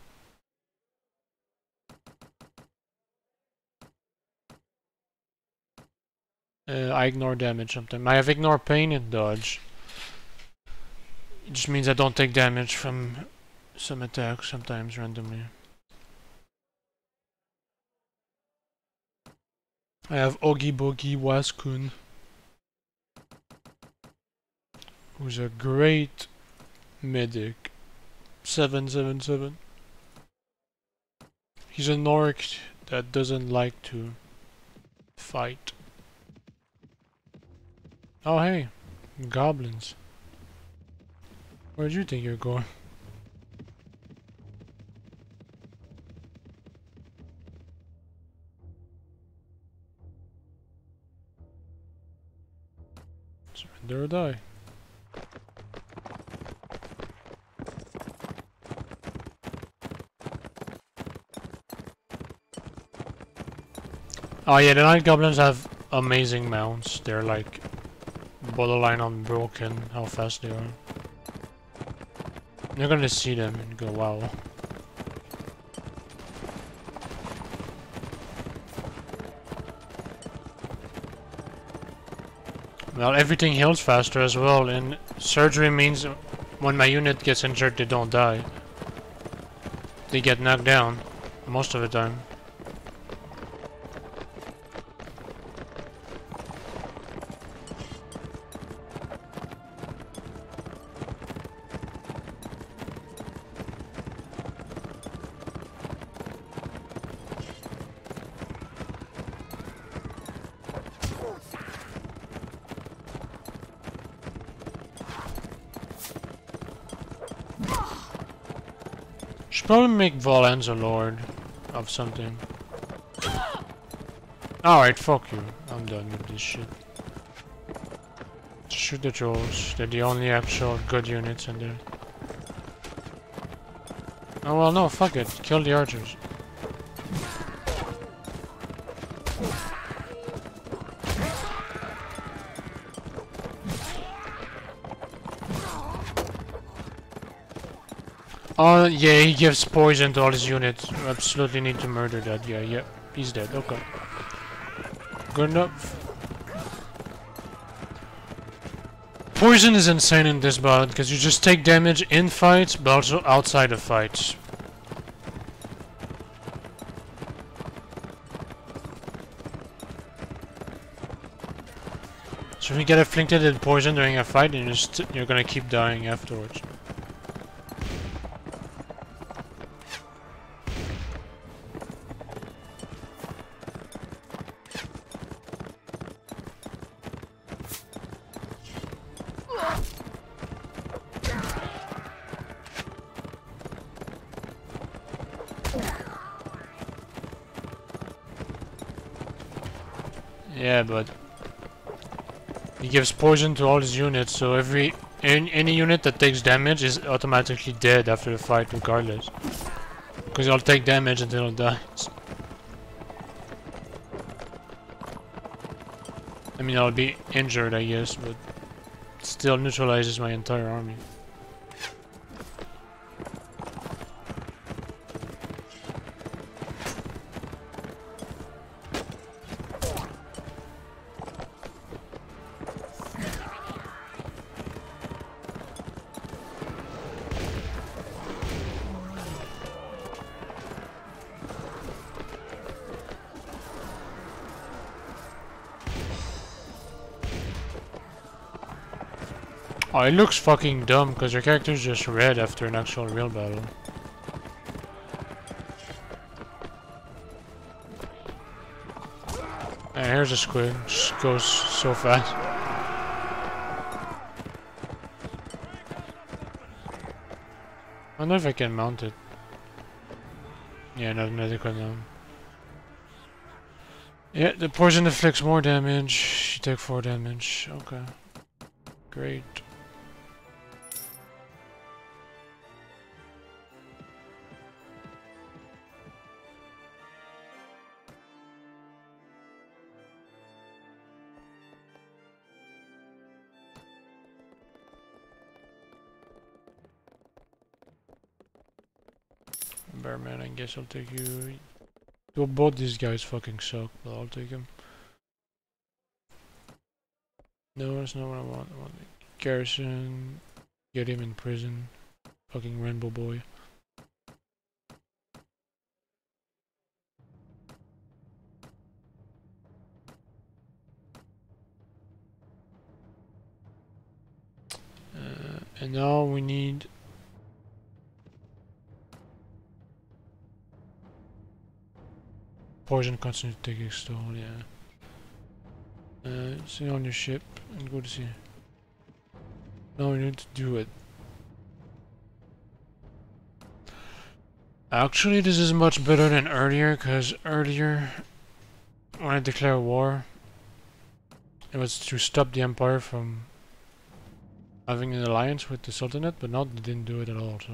I ignore damage sometimes. I have ignore pain and dodge. It just means I don't take damage from some attacks sometimes randomly. I have Oogie Boogie Waskun. who's a great medic. 777. He's an orc that doesn't like to fight. Oh hey, goblins. Where do you think you're going? Surrender or die. Oh yeah, the night goblins have amazing mounts. They're like borderline unbroken, how fast they are. You're gonna see them and go, wow. Well, everything heals faster as well, and surgery means when my unit gets injured, they don't die. They get knocked down, most of the time. Should probably make Volans a lord of something. Alright, fuck you. I'm done with this shit. Shoot the trolls. They're the only actual good units in there. Oh well, no, fuck it. Kill the archers. Oh, yeah, he gives poison to all his units. We absolutely need to murder that guy. Yep, he's dead. Okay. Good enough. Poison is insane in this bout, because you just take damage in fights, but also outside of fights. So if you get afflicted with poison during a fight, then you're gonna keep dying afterwards. Yeah, but he gives poison to all his units, so any unit that takes damage is automatically dead after the fight, regardless. Because he'll take damage until it dies. I mean, I'll be injured, I guess, but it still neutralizes my entire army. Oh, it looks fucking dumb because your character's just red after an actual real battle. And here's a squid, just goes so fast. I wonder if I can mount it. Yeah, not medical now. Yeah, the poison inflicts more damage. You take 4 damage. Okay. Great. Bearman, I guess I'll take you. Well, both these guys fucking suck, but I'll take him. No, that's not what I want. I want Garrison. Get him in prison. Fucking Rainbow Boy. And now we need poison continue to take extol, yeah. Stay on your ship and go to sea. No, we need to do it. Actually, this is much better than earlier, because earlier, when I declare war, it was to stop the Empire from having an alliance with the Sultanate, but now they didn't do it at all, so...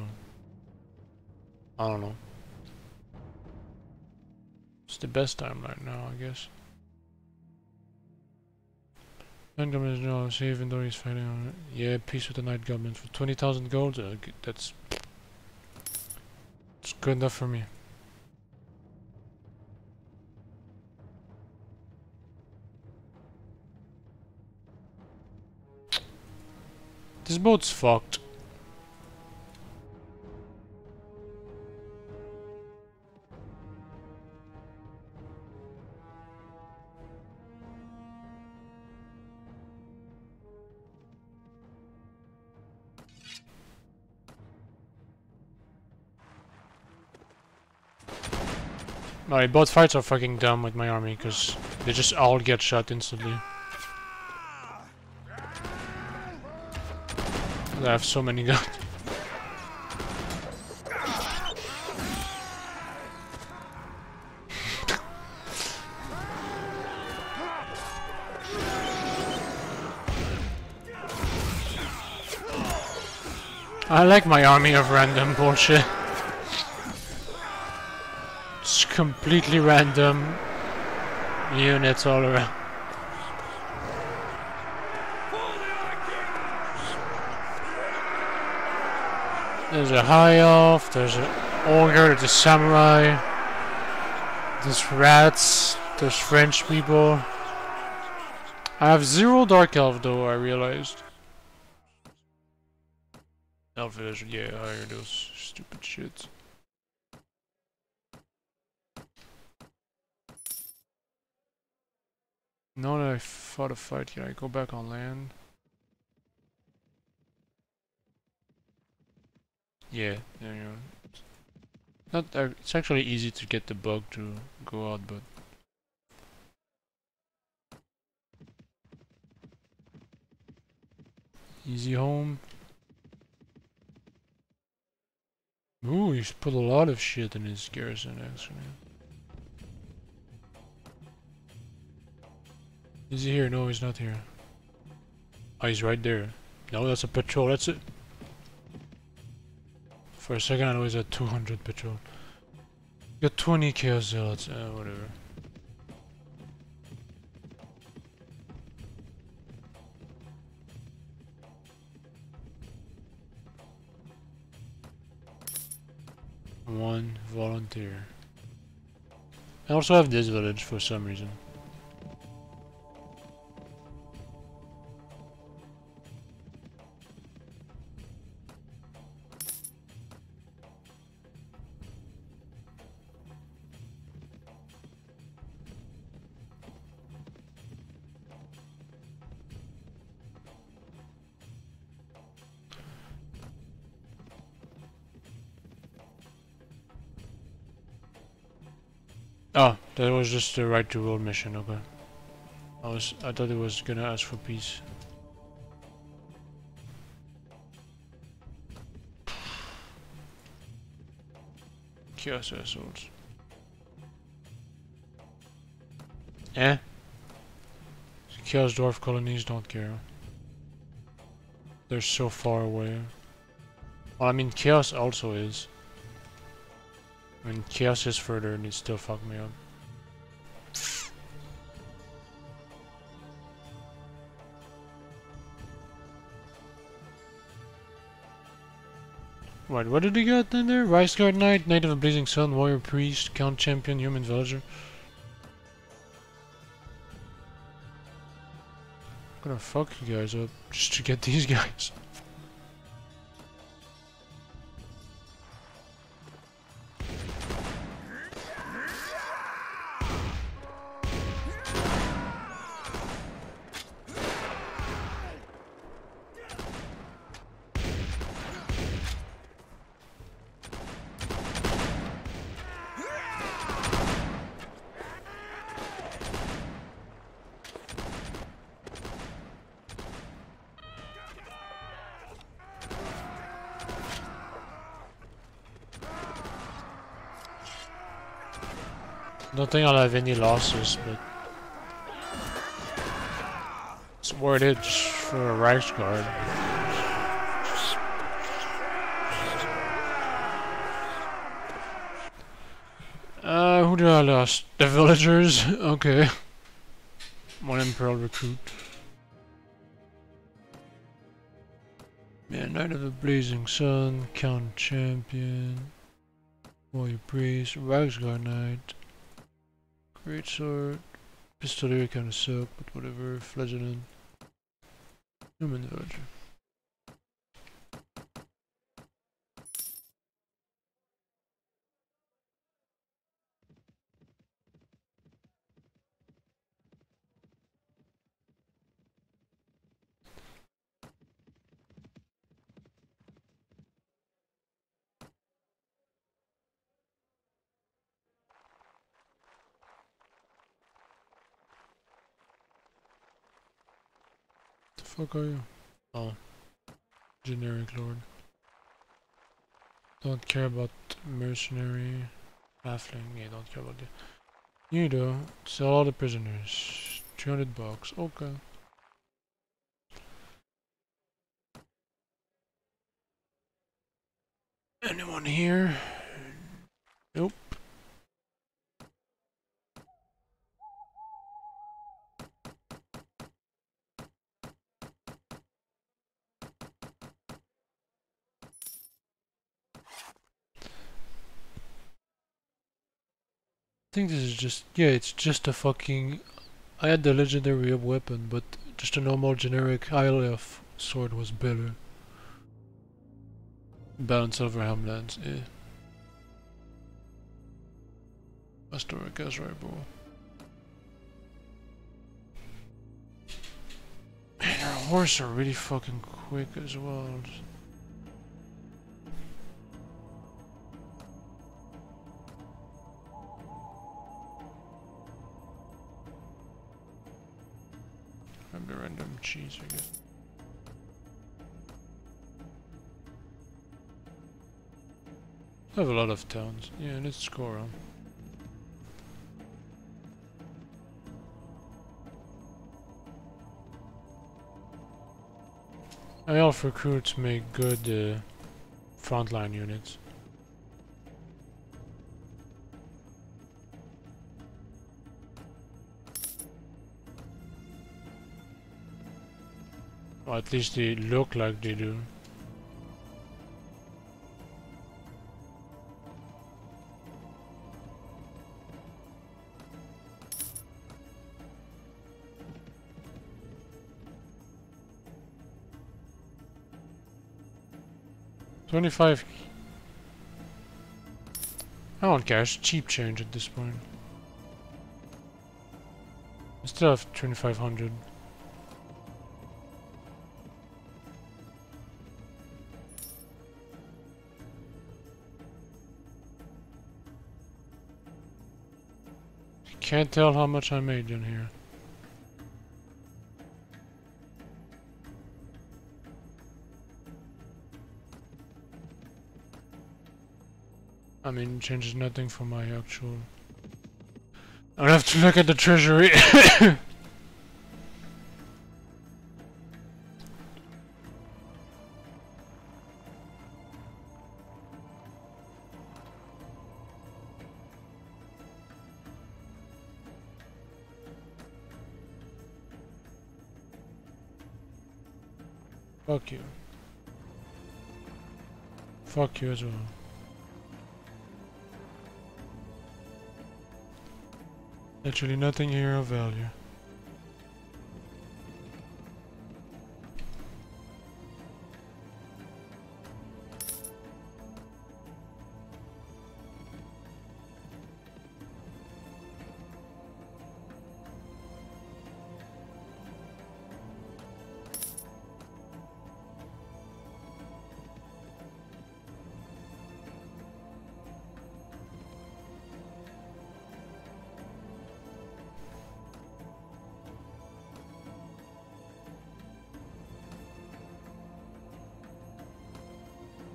I don't know. It's the best time right now, I guess. Night Goblin is now safe even though he's fighting on it. Yeah, peace with the Night Goblin for 20,000 gold. That's good enough for me. This boat's fucked. Alright, both fights are fucking dumb with my army, because they just all get shot instantly. I have so many guns. I like my army of random bullshit. It's completely random units all around. There's a high elf, there's an ogre, there's a samurai, there's rats, there's French people. I have 0 dark elf though, I realized. Elfish, yeah, I hear those stupid shits. Now that I fought a fight, can I go back on land? Yeah, there you go. Not, it's actually easy to get the bug to go out, but... Easy home. Ooh, he's put a lot of shit in his garrison, actually. Is he here? No, he's not here. Oh, he's right there. No, that's a patrol, that's it. For a second I know he's at 200 patrol. Got 20 chaos zealots, whatever. One volunteer. I also have this village for some reason. Oh, that was just the right to rule mission, okay. I thought it was gonna ask for peace. Chaos assholes. Eh? Chaos dwarf colonies don't care. They're so far away. Well, I mean, Chaos also is. I mean, Chaos is further and it still fucked me up. Right, what did he get in there? Rice Guard Knight, Knight of a Blazing Sun, Warrior Priest, Count Champion, Human Villager. I'm gonna fuck you guys up just to get these guys. Don't think I'll have any losses, but it's worth it just for a Reichsguard. Who did I lose? The villagers? Okay. One Imperial recruit. Yeah, Knight of the Blazing Sun, Count Champion, Warrior Priest, Reichsguard Knight, Great Sword, Pistolier kinda suck, but whatever, Flagellant, Human Villager. The fuck are you? Oh, generic lord. Don't care about mercenary, halfling. Yeah, don't care about that. You do. Sell all the prisoners. $300. Okay. Anyone here? Nope. I think this is just, yeah, it's just a fucking, I had the legendary weapon, but just a normal generic high elf sword was better. Balance over Hamlands, eh. Astorica's right, bro. And your horse are really fucking quick as well. Grab the random cheese, I guess. I have a lot of towns. Yeah, let's score on. Elf recruits make good frontline units. Or at least they look like they do. $25. I don't care, it's cheap change at this point. I still have 2,500. Can't tell how much I made in here. I mean, it changes nothing for my actual... I have to look at the treasury. Fuck you. Fuck you as well. Literally nothing here of value.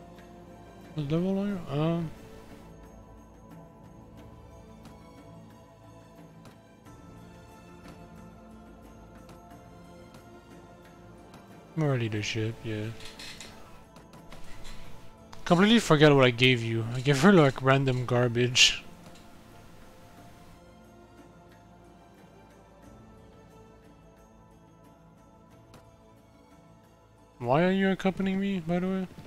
What level are you? More leadership, yeah. Completely forget what I gave you. I gave her like random garbage. Why are you accompanying me, by the way?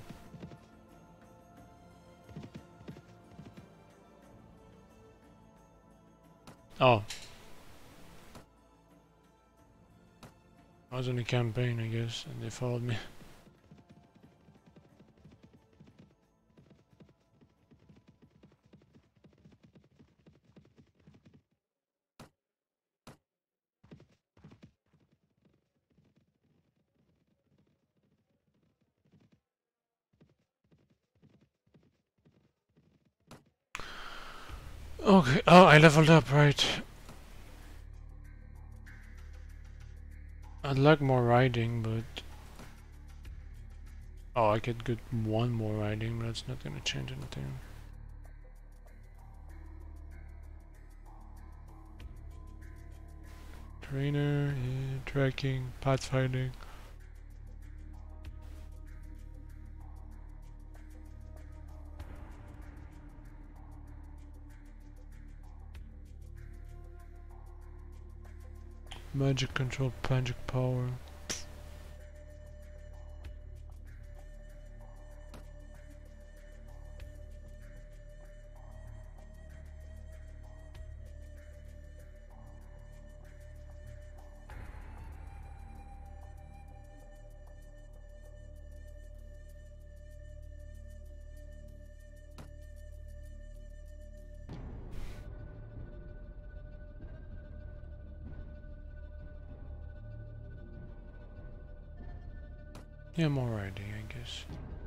Oh. I was in a campaign, I guess, and they followed me. Okay, oh, I leveled up, right. I'd like more riding, but... Oh, I could get one more riding, but that's not gonna change anything. Trainer, yeah, tracking, pathfinding. Magic control, magic power. Yeah, more riding, I guess.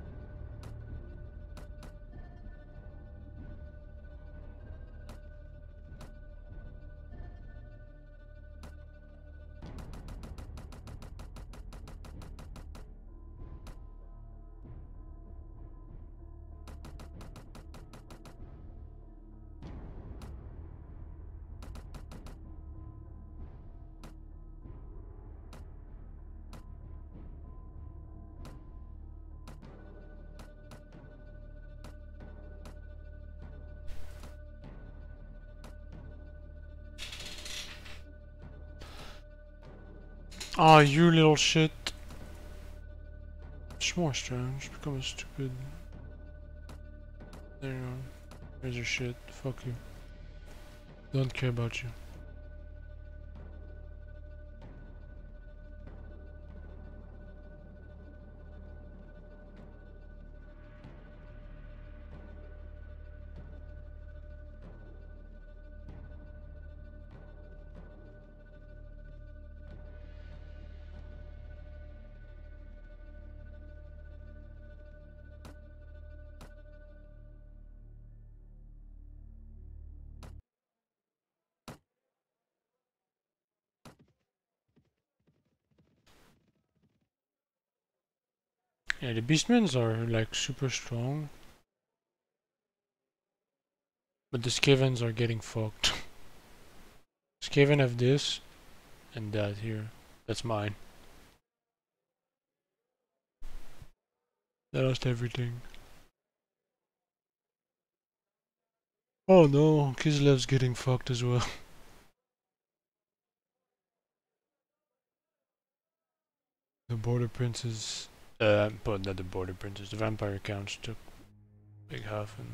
Ah, you little shit. Just more strange, become stupid. There you go. Here's your shit. Fuck you. Don't care about you. Yeah, the beastmans are like super strong. But the Skavens are getting fucked. Skaven have this and that here. That's mine. They lost everything. Oh no, Kislev's getting fucked as well. The border princes, but not the border princes, the vampire counts took big half and...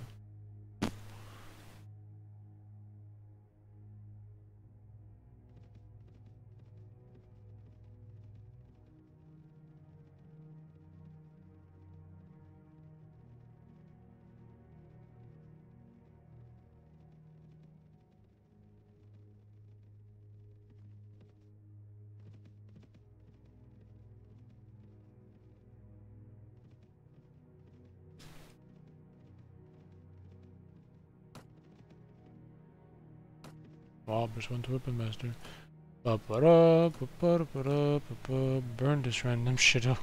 Wow, there's one to weapon master. Burn this random shit up.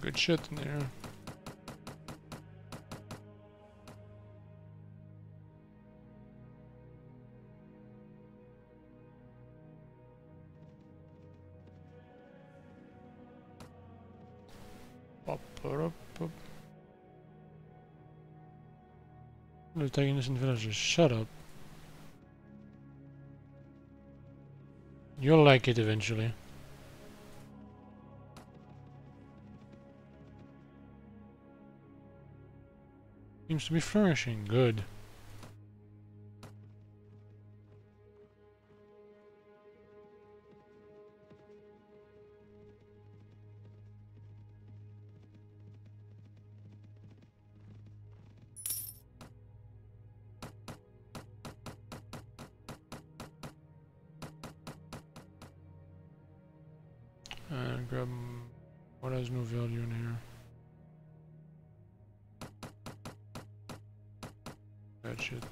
good shit in there. Up. No, taking innocent villagers. Shut up. You'll like it eventually. Seems to be flourishing. Good. And grab what has no value in here. That shit.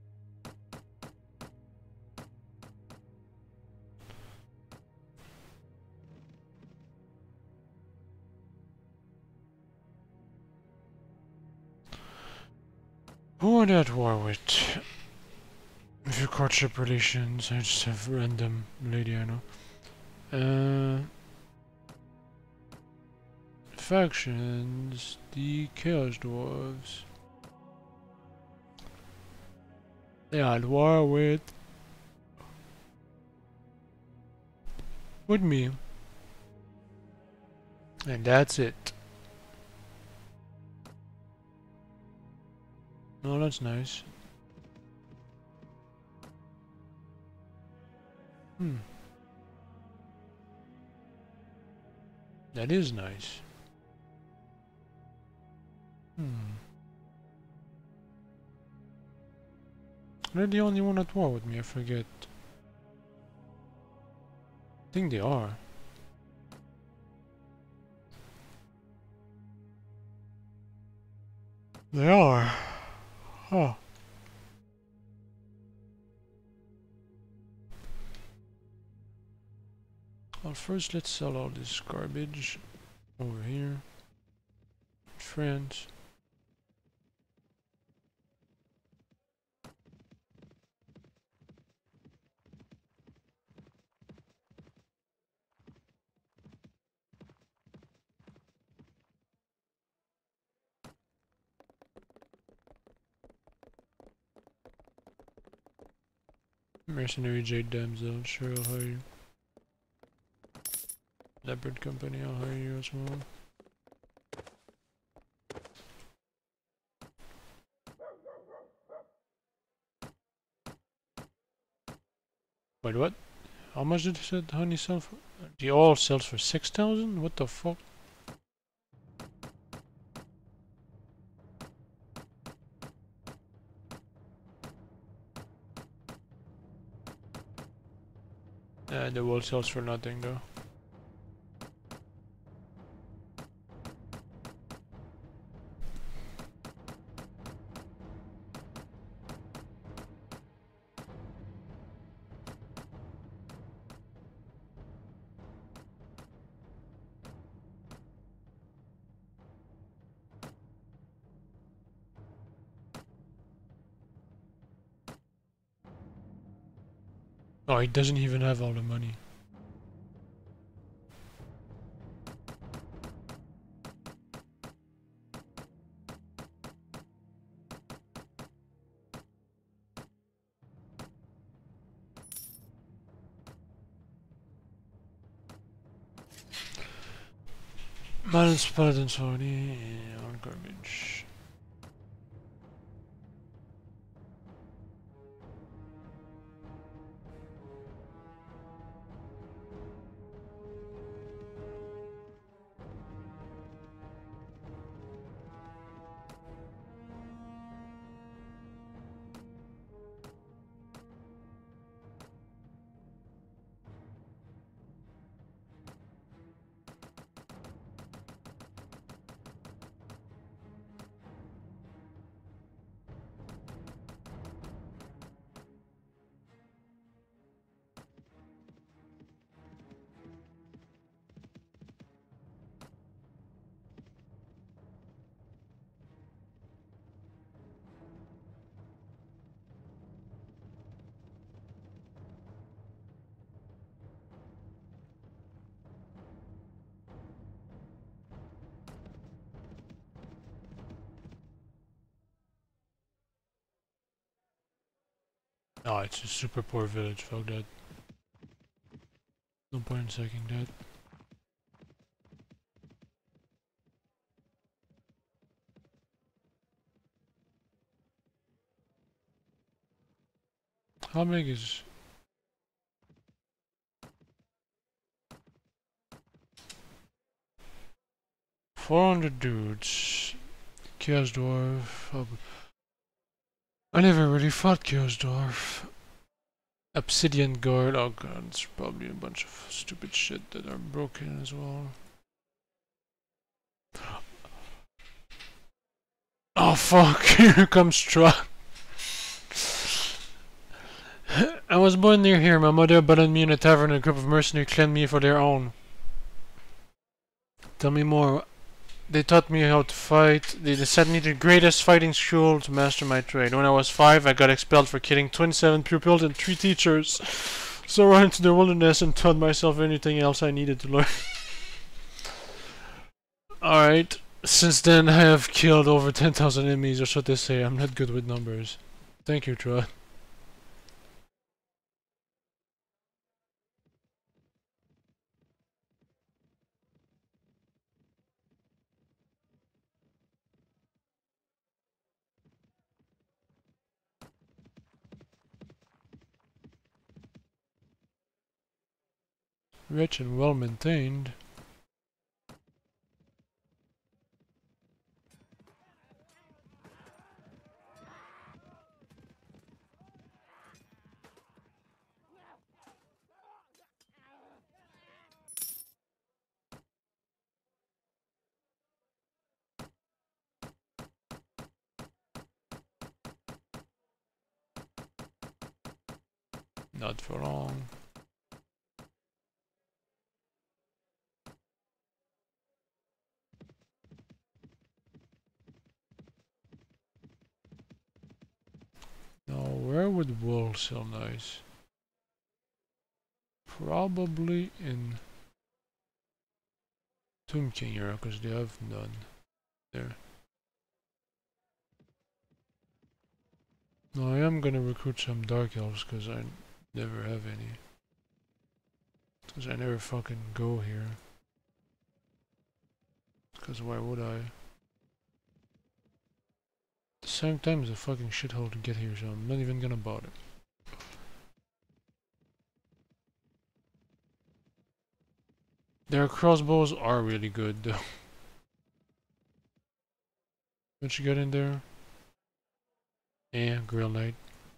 Who are they at war with? If you courtship relations, I just have random lady I know. Factions, the Chaos Dwarves. They are at war with me. And that's it. Oh, that's nice. That is nice. They're the only one at war with me, I forget. I think they are. They are. Huh. Well, first let's sell all this garbage over here. France. Mercenary Jade Damsel, sure I'll hire you. Leopard Company, I'll hire you as well. Wait, what? How much did the honey sell for? The all sells for 6,000? What the fuck? The wool sells for nothing though. Oh, he doesn't even have all the money. Balance Paladins already on garbage. Oh, it's a super poor village, fuck that. No point in sacking that. How big is... 400 dudes. Chaos Dwarf. Oh, I never really fought Chaos Dwarf. Obsidian Guard. Oh god, it's probably a bunch of stupid shit that are broken as well. Oh fuck, here comes Truck. I was born near here. My mother abandoned me in a tavern and a group of mercenaries claimed me for their own. Tell me more. They taught me how to fight. They sent me to the greatest fighting school to master my trade. When I was 5, I got expelled for killing 27 pupils and 3 teachers. So I ran into the wilderness and taught myself anything else I needed to learn. Alright. Since then, I have killed over 10,000 enemies, or so they say. I'm not good with numbers. Thank you, Trot. Rich and well maintained. Not for long. Now, where would wool sell nice? Probably in Tomb King era, because they have none there. No, I am gonna recruit some Dark Elves, because I never have any. Because I never fucking go here. Because why would I? At the same time, it's a fucking shithole to get here, so I'm not even gonna bother. Their crossbows are really good, though. What you got in there? Yeah, Grill Knight.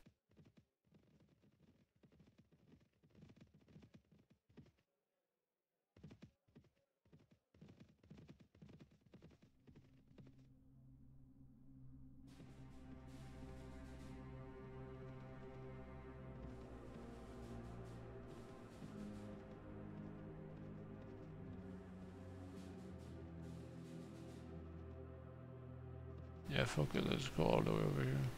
Yeah, fuck it, let's go all the way over here.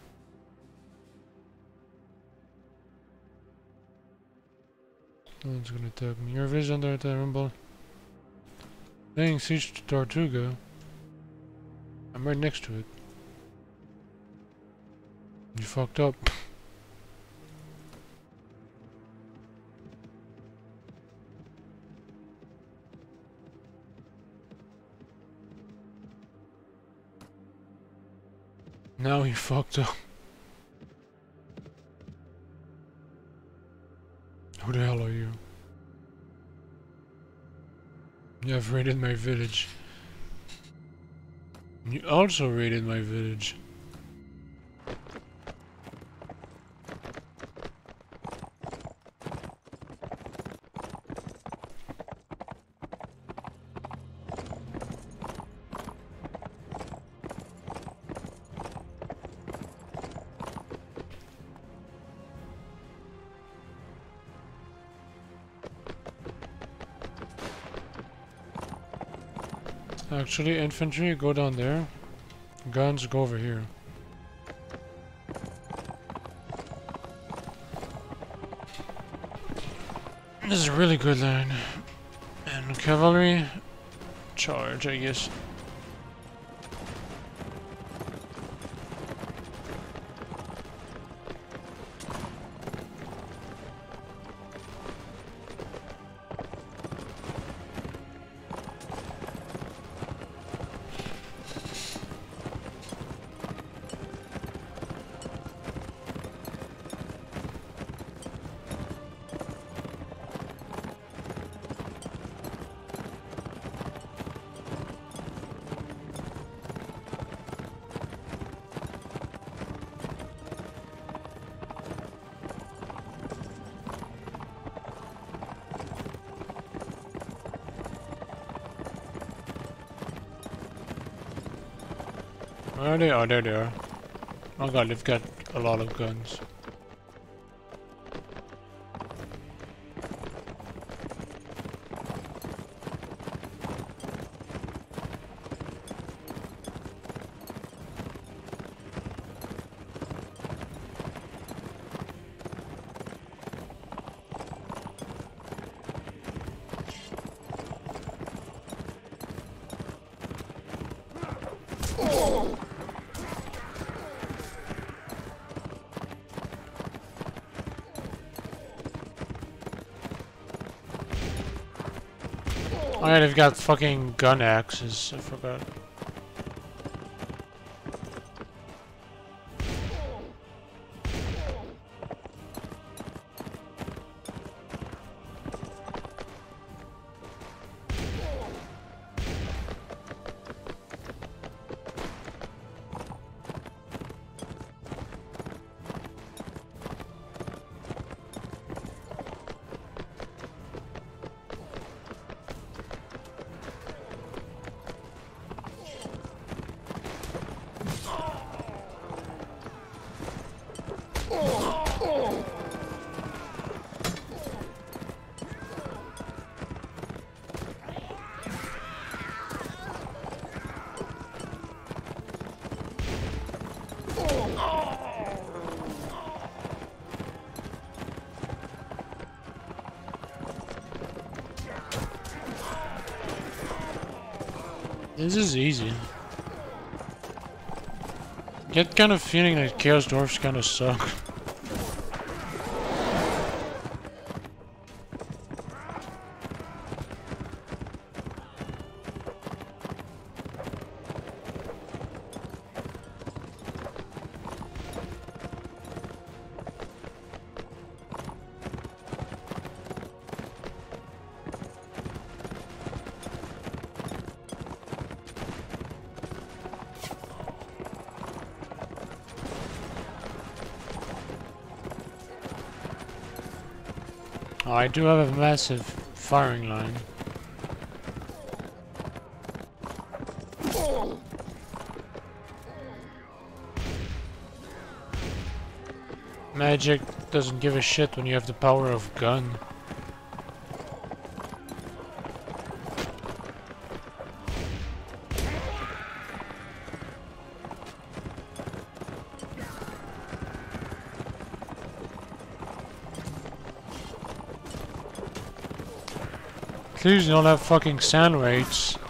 No one's gonna attack me. Your vision under attack, Rumble. Laying siege to Tortuga. I'm right next to it. You fucked up. Now he fucked up. Who the hell are you? You have raided my village. You also raided my village. Actually, infantry, go down there. Guns, go over here. This is a really good line. And cavalry, charge, I guess. Where are they? Oh, there they are. Oh god, they've got a lot of guns. Oh yeah, they've got fucking gun axes, I forgot. This is easy. Get kind of feeling that Chaos Dwarfs kind of suck. Oh, I do have a massive firing line. Magic doesn't give a shit when you have the power of gun. Please don't have fucking sand raids.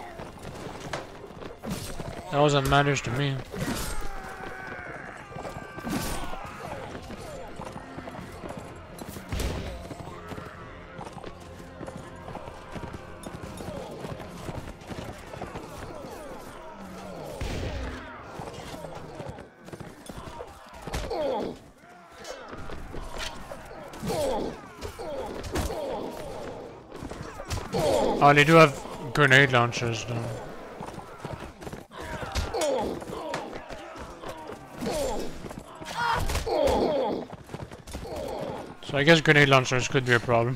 That wasn't matters to me. Oh, they do have grenade launchers though. So I guess grenade launchers could be a problem.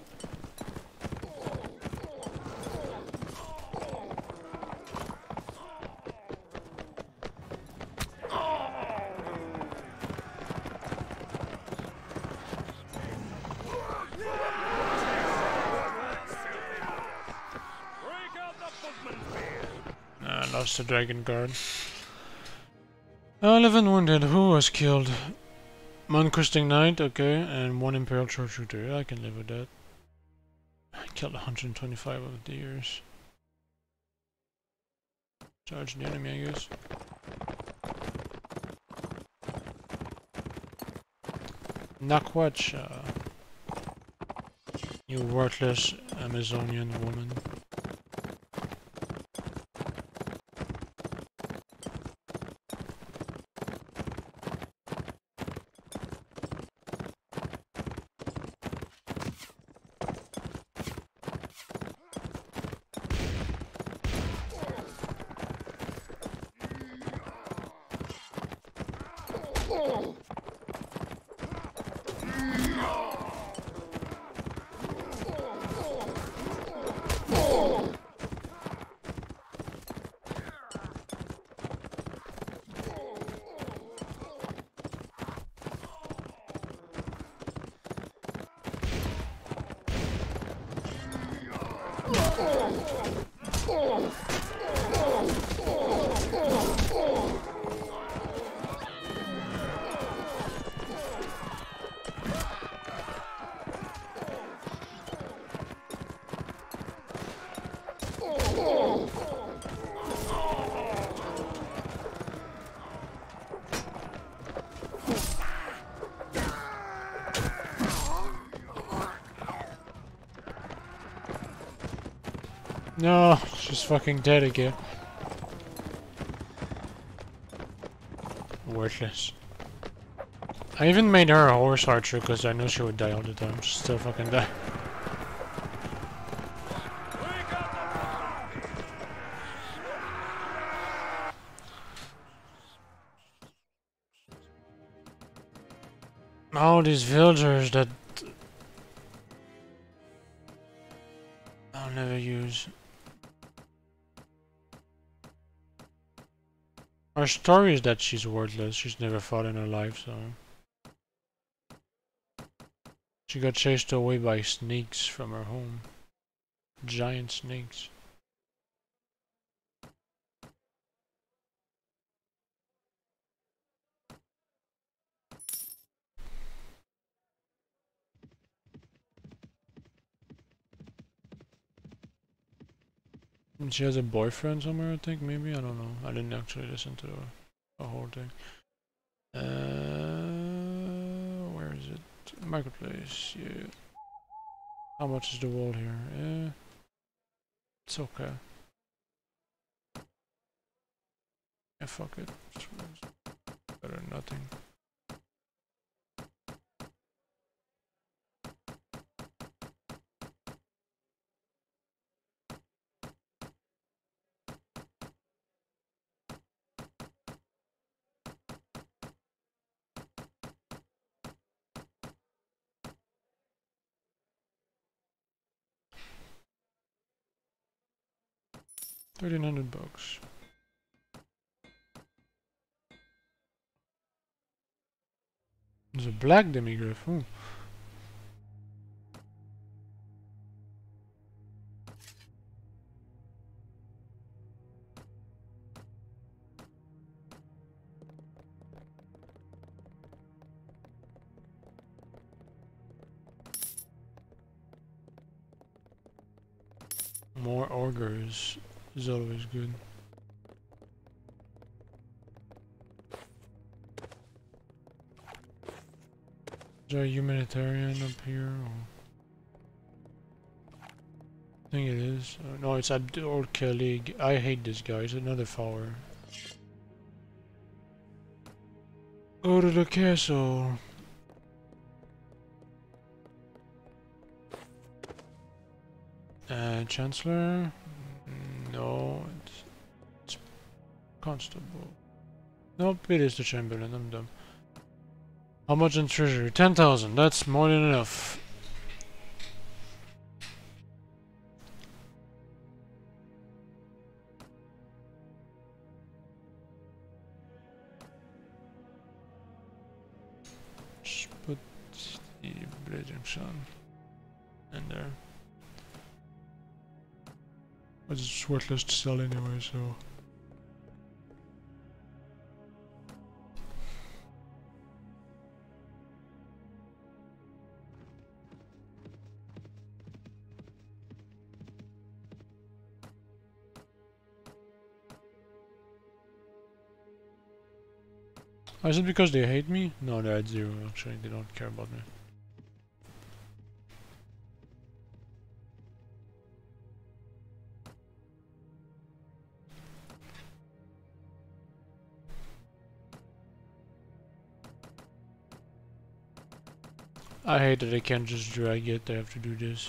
Lost the dragon guard. 11 wounded. Who was killed? One Christing Knight, okay, and one Imperial Sharpshooter. Yeah, I can live with that. I killed 125 of the deers. Charge the enemy, I guess. Nakwacha. You worthless Amazonian woman. No, she's fucking dead again. Worthless. I even made her a horse archer because I knew she would die all the time. She still fucking die. All these villagers that I'll never use. Her story is that she's worthless. She's never fought in her life, so she got chased away by snakes from her home. Giant snakes. And she has a boyfriend somewhere, I think, maybe? I don't know. I didn't actually listen to the whole thing. Where is it? Marketplace, yeah. How much is the wall here? Yeah. It's okay. Yeah, fuck it. It's better than nothing. $1,300. There's a black demiglyph. Ooh. More ogres is always good. Is there a humanitarian up here? Or? I think it is. No, it's Abdul Khalig. I hate this guy. He's another follower. Go to the castle. Chancellor? No, it's Constable. Nope, it is the Chamberlain. I'm dumb. How much in treasure? 10,000. That's more than enough. Just put the blazing sun in there. But it's worthless to sell anyway, so. Is it because they hate me? No, they're at 0 actually, they don't care about me. I hate that I can't just drag it, I have to do this.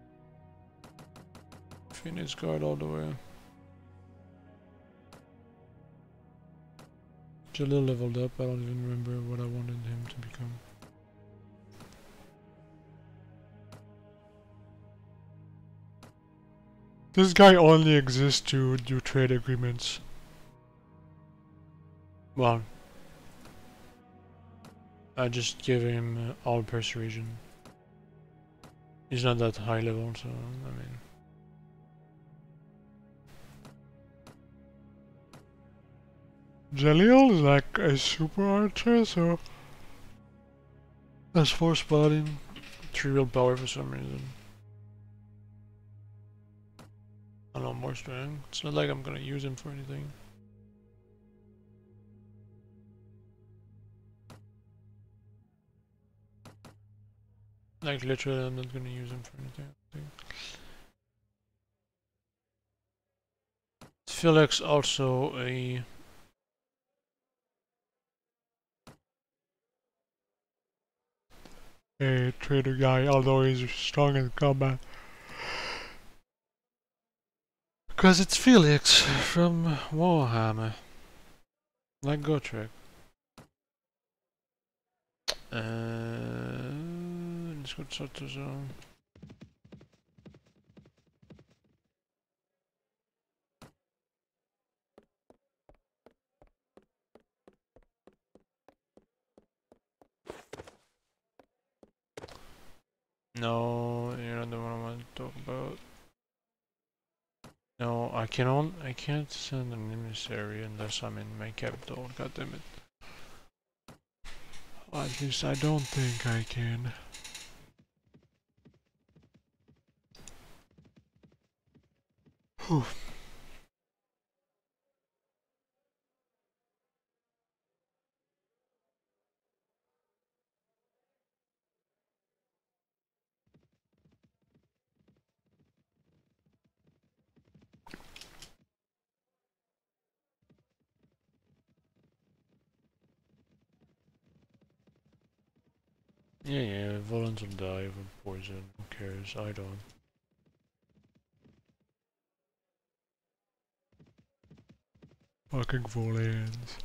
Phoenix guard all the way. Jalil leveled up, I don't even remember what I wanted him to become. This guy only exists to do trade agreements. Well, I just give him all persuasion. He's not that high level, so I mean. Jalil is like a super archer, so that's 4 spotting, 3 willpower for some reason. I don't know, more strength. It's not like I'm gonna use him for anything. Like literally, I'm not gonna use him for anything. I think. Felix also a trader guy, although he's strong in combat. Because it's Felix from Warhammer. Like Gotrek. Let's go to the zone. No, you're not the one I want to talk about. No, I can't send an emissary unless I'm in my capital. God damn it. Well, at least I don't think I can. Whew. Yeah, Volans will die from poison. Who cares? I don't. Fucking Volans.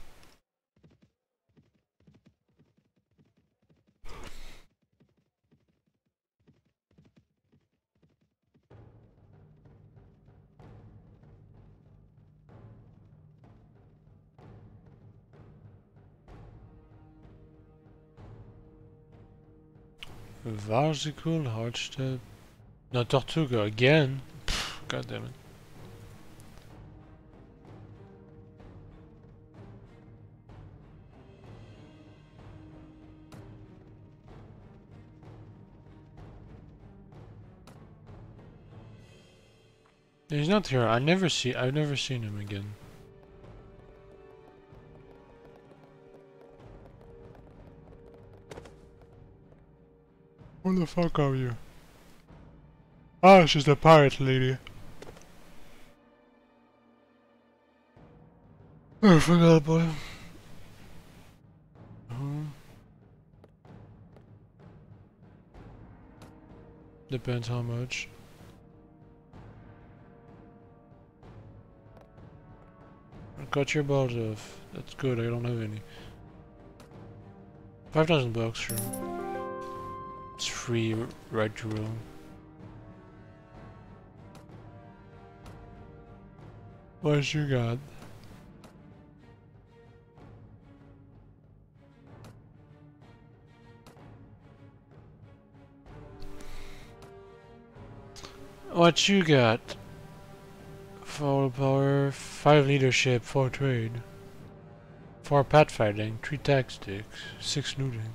Varsikul, Hardstead. No, Tortuga again. Pfft, God damn it. He's not here. I've never seen him again. Where the fuck are you? Ah, she's the pirate lady. I forgot about him. Depends how much. Cut your balls off. That's good, I don't have any. 5,000 bucks, sure. It's free right to roam. What you got? What you got? 4 power, 5 leadership, 4 trade. 4 pet fighting, 3 tactics, 6 looting.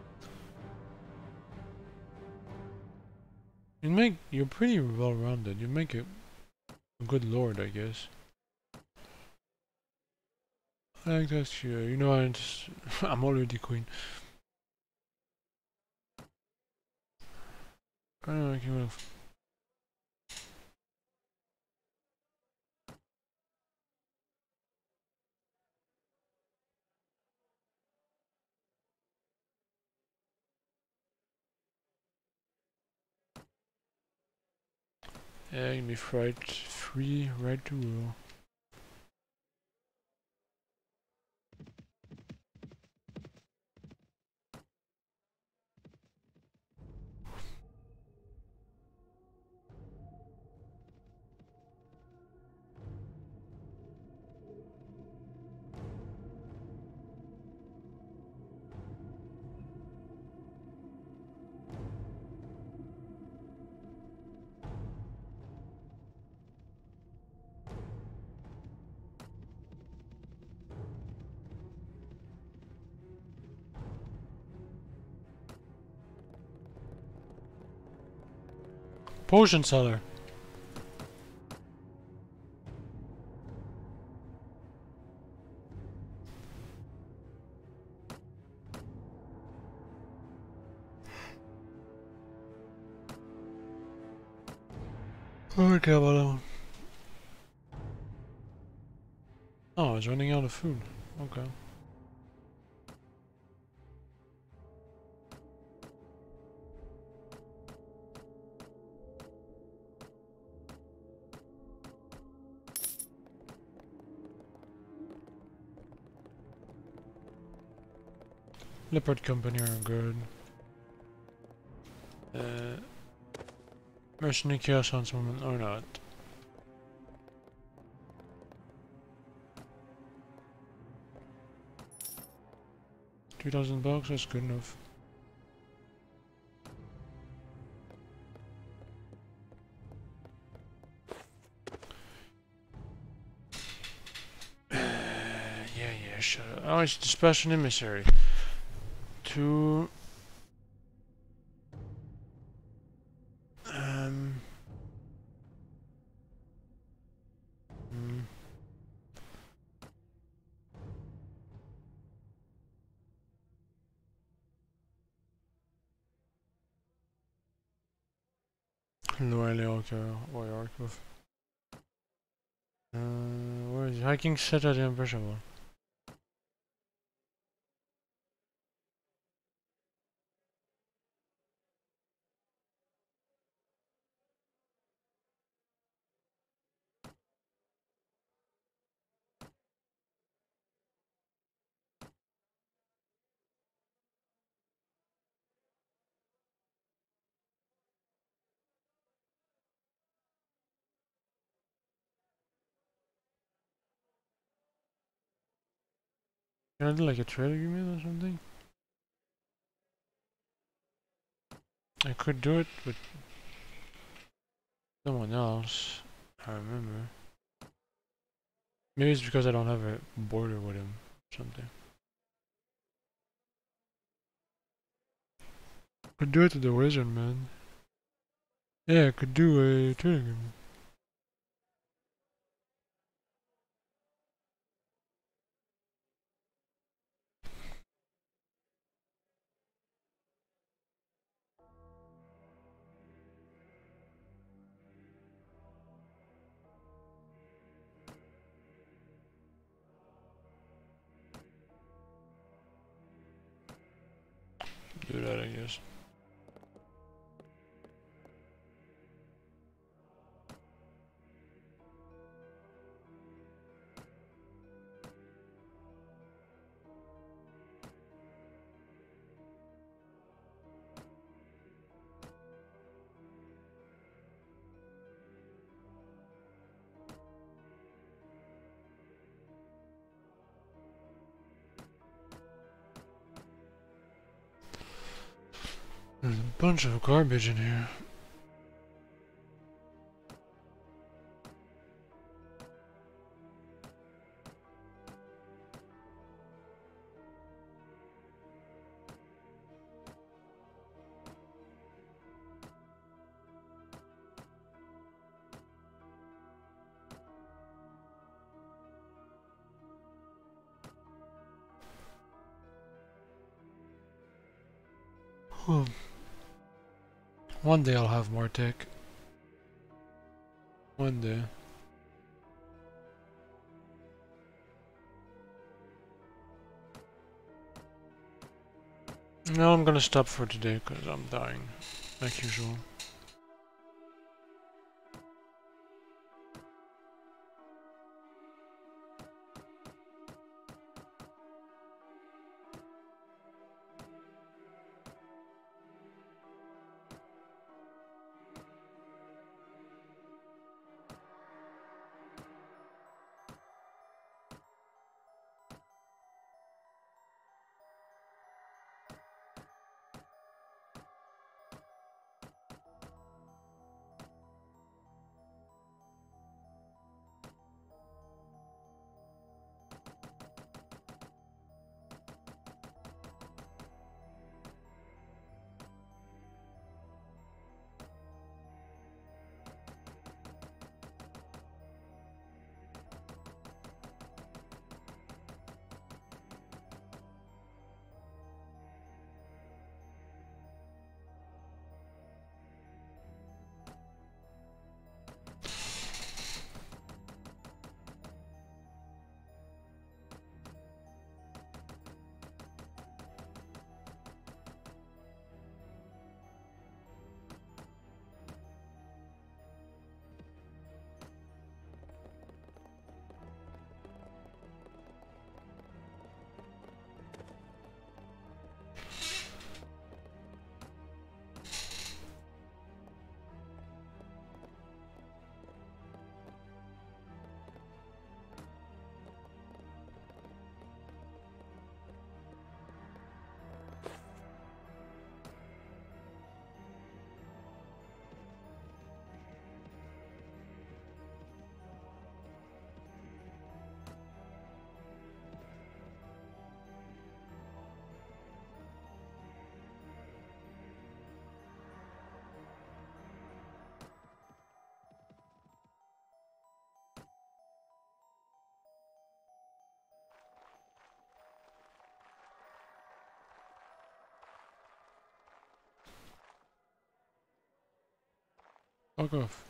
You're pretty well rounded. You make a good lord, I guess. I think that's you. You know, I'm already queen. I don't know, I can move. Yeah, give me free right to rule. Potion seller. Okay, well, oh, I was running out of food. Okay. Leopard company are good. Mercenary chaos huntswoman or not. 2,000 bucks, that's good enough. Yeah, shut up. Oh, it's the special emissary. 2... Loyally, okay, or Archov. Where is hiking set at the impression? Can I do like a trade agreement or something? I could do it with someone else. I remember. Maybe it's because I don't have a border with him or something. Could do it to the wizard, man. Yeah, I could do a trade agreement. Do that, I guess. There's a bunch of garbage in here. One day I'll have more tech. One day. No, I'm gonna stop for today because I'm dying, like usual. Fuck off.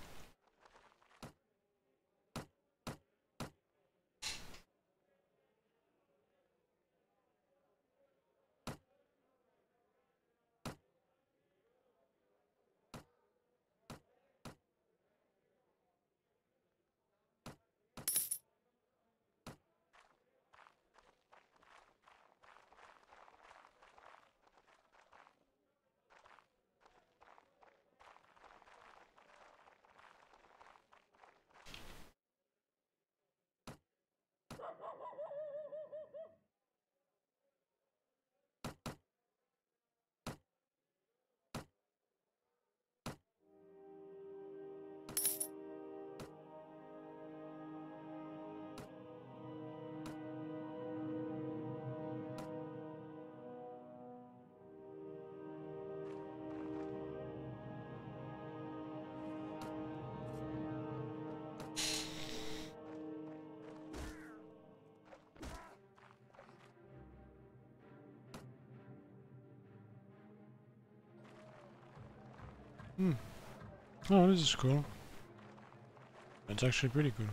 Oh, this is cool. It's actually pretty cool.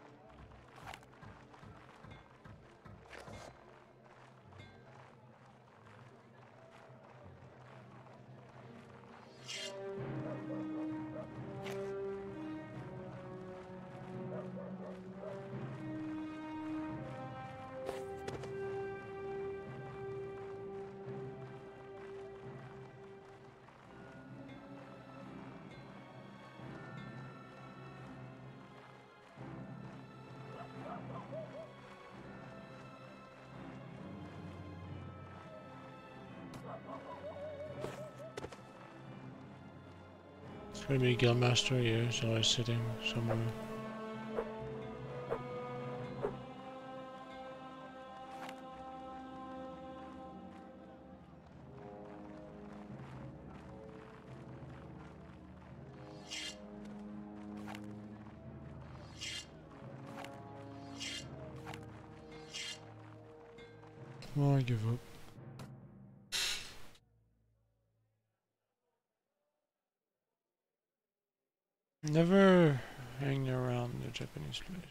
It's gonna be Guildmaster here, so I'm sitting somewhere. Well, I give up. Never hang around the Japanese place.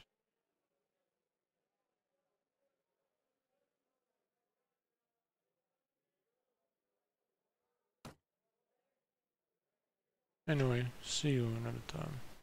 Anyway, see you another time.